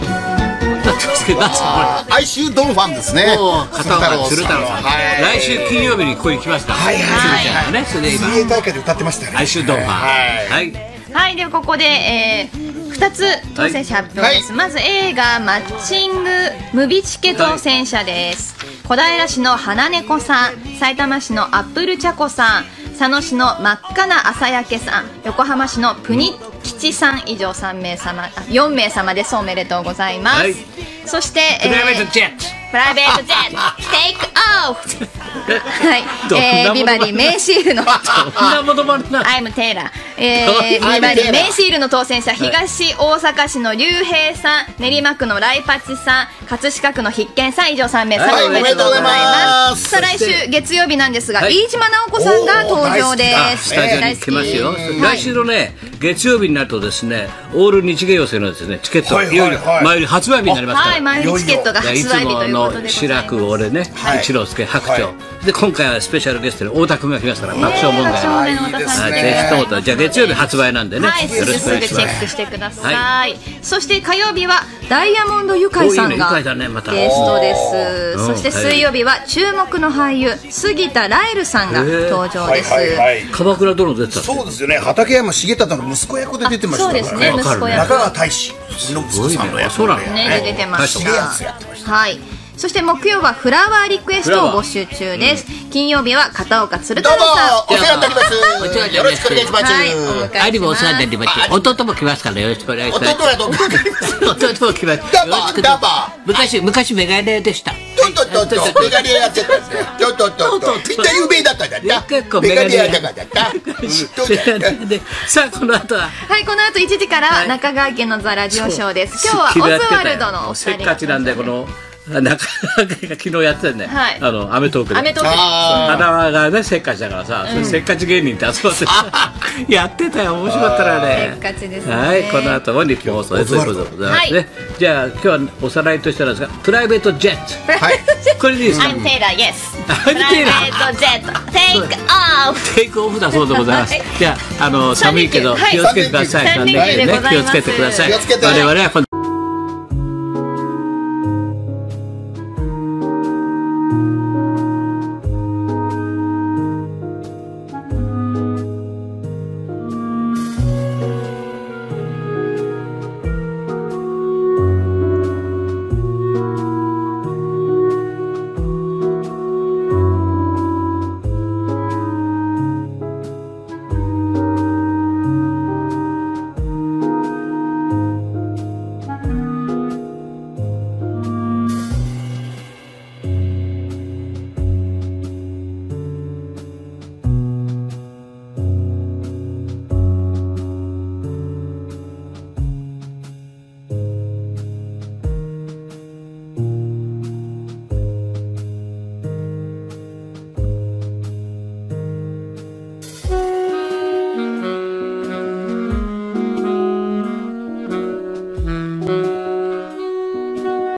ー。哀愁ドンファンですね。 片岡鶴太郎さん。来週金曜日にここに来ました。はいはいはい。それで今水泳大会で歌ってましたね。 哀愁ドンファン。はい。 はい、ではここで、えー、ふたつ当選者発表です。まず映画マッチングムビチケ当選者です。小平市の花猫さん、埼玉市のアップルチャコさん、佐野市の真っ赤な朝焼けさん、横浜市のプニ吉さん、以上さんめいさま、よんめいさまです。おめでとうございます。はい、そして、 プライベートジェット、 プライベートジェットテイクオフはい、えー、ビバリー名シールのアイムテイラーえー、ビバリー名シールの当選者、東大阪市の竜平さん、練馬区のライパチさん、葛飾区の必見さん、以上さんめいさん、 はいおめでとうございます。 すさあ来週月曜日なんですが、 はい飯島直子さんが登場です。 スタジオに来ますよ。来週のね、月曜日になるとですね、オール日芸寄せのですね、チケット、いよいよ前より発売日になりますから。 はい、前売りチケットが発売日ということでございます。 いつもの志らく、俺ね、一之輔、白鳥。で、今回はスペシャルゲストで太田君が来ますから、爆笑問題。 爆笑問題の太田さんでぜひとも、じゃあ月曜日発売なんでね、 はい、すよろぐすぐチしくお願いします。 ェックしてください。そして火曜日はダイヤモンドユカイさんがおいいねユカイだねまたゲストです。 うんそして水曜日は注目の俳優杉田ラエルさんが登場です。 鎌倉殿出てた。 そうですよね。畠山重忠の息子役で出てましたからね。 そうですね、息子役。 中川大志の息子さんの役そうなのね、で出てましすげえやつやってまた。はい。そして木曜はフラワーリクエストを募集中です。金曜日は片岡鶴太郎さん。 どうもお世話になりますよろしくお願いしますはい、お迎えします。 アリもお世話になります。弟も来ますからよろしくお願いします。 弟はどこ弟も来ます。 ダバーダバ昔昔メガネでした。 ーとっとっとっとメガネやってたんですね。ちょっとっとっとみんな有名だったんだった結構メガネやメガネだからだったでさあこの後ははい、この後いちじから中川家のザラジオショーです。今日はオズワルドのおせっ二人がかちなんでこの中川が昨日やってたね、 はいあのアメトークでアメトークで花輪がねせっかちだからさ、それせっかち芸人って集まってやってたよ、面白かったらね。 せっかちですね。 はい、この後も日本放送ですということでございますね、 はい、 じゃあ今日はおさらいとしてなんですが、プライベートジェット、 はいこれでいいですか。 I'm Taylor, yes. プライベートジェット Take off. テイクオフだそうでございます。じゃあ、あの寒いけど気をつけてください。 三連休でございます。 気をつけてください。 気をつけて我々は今度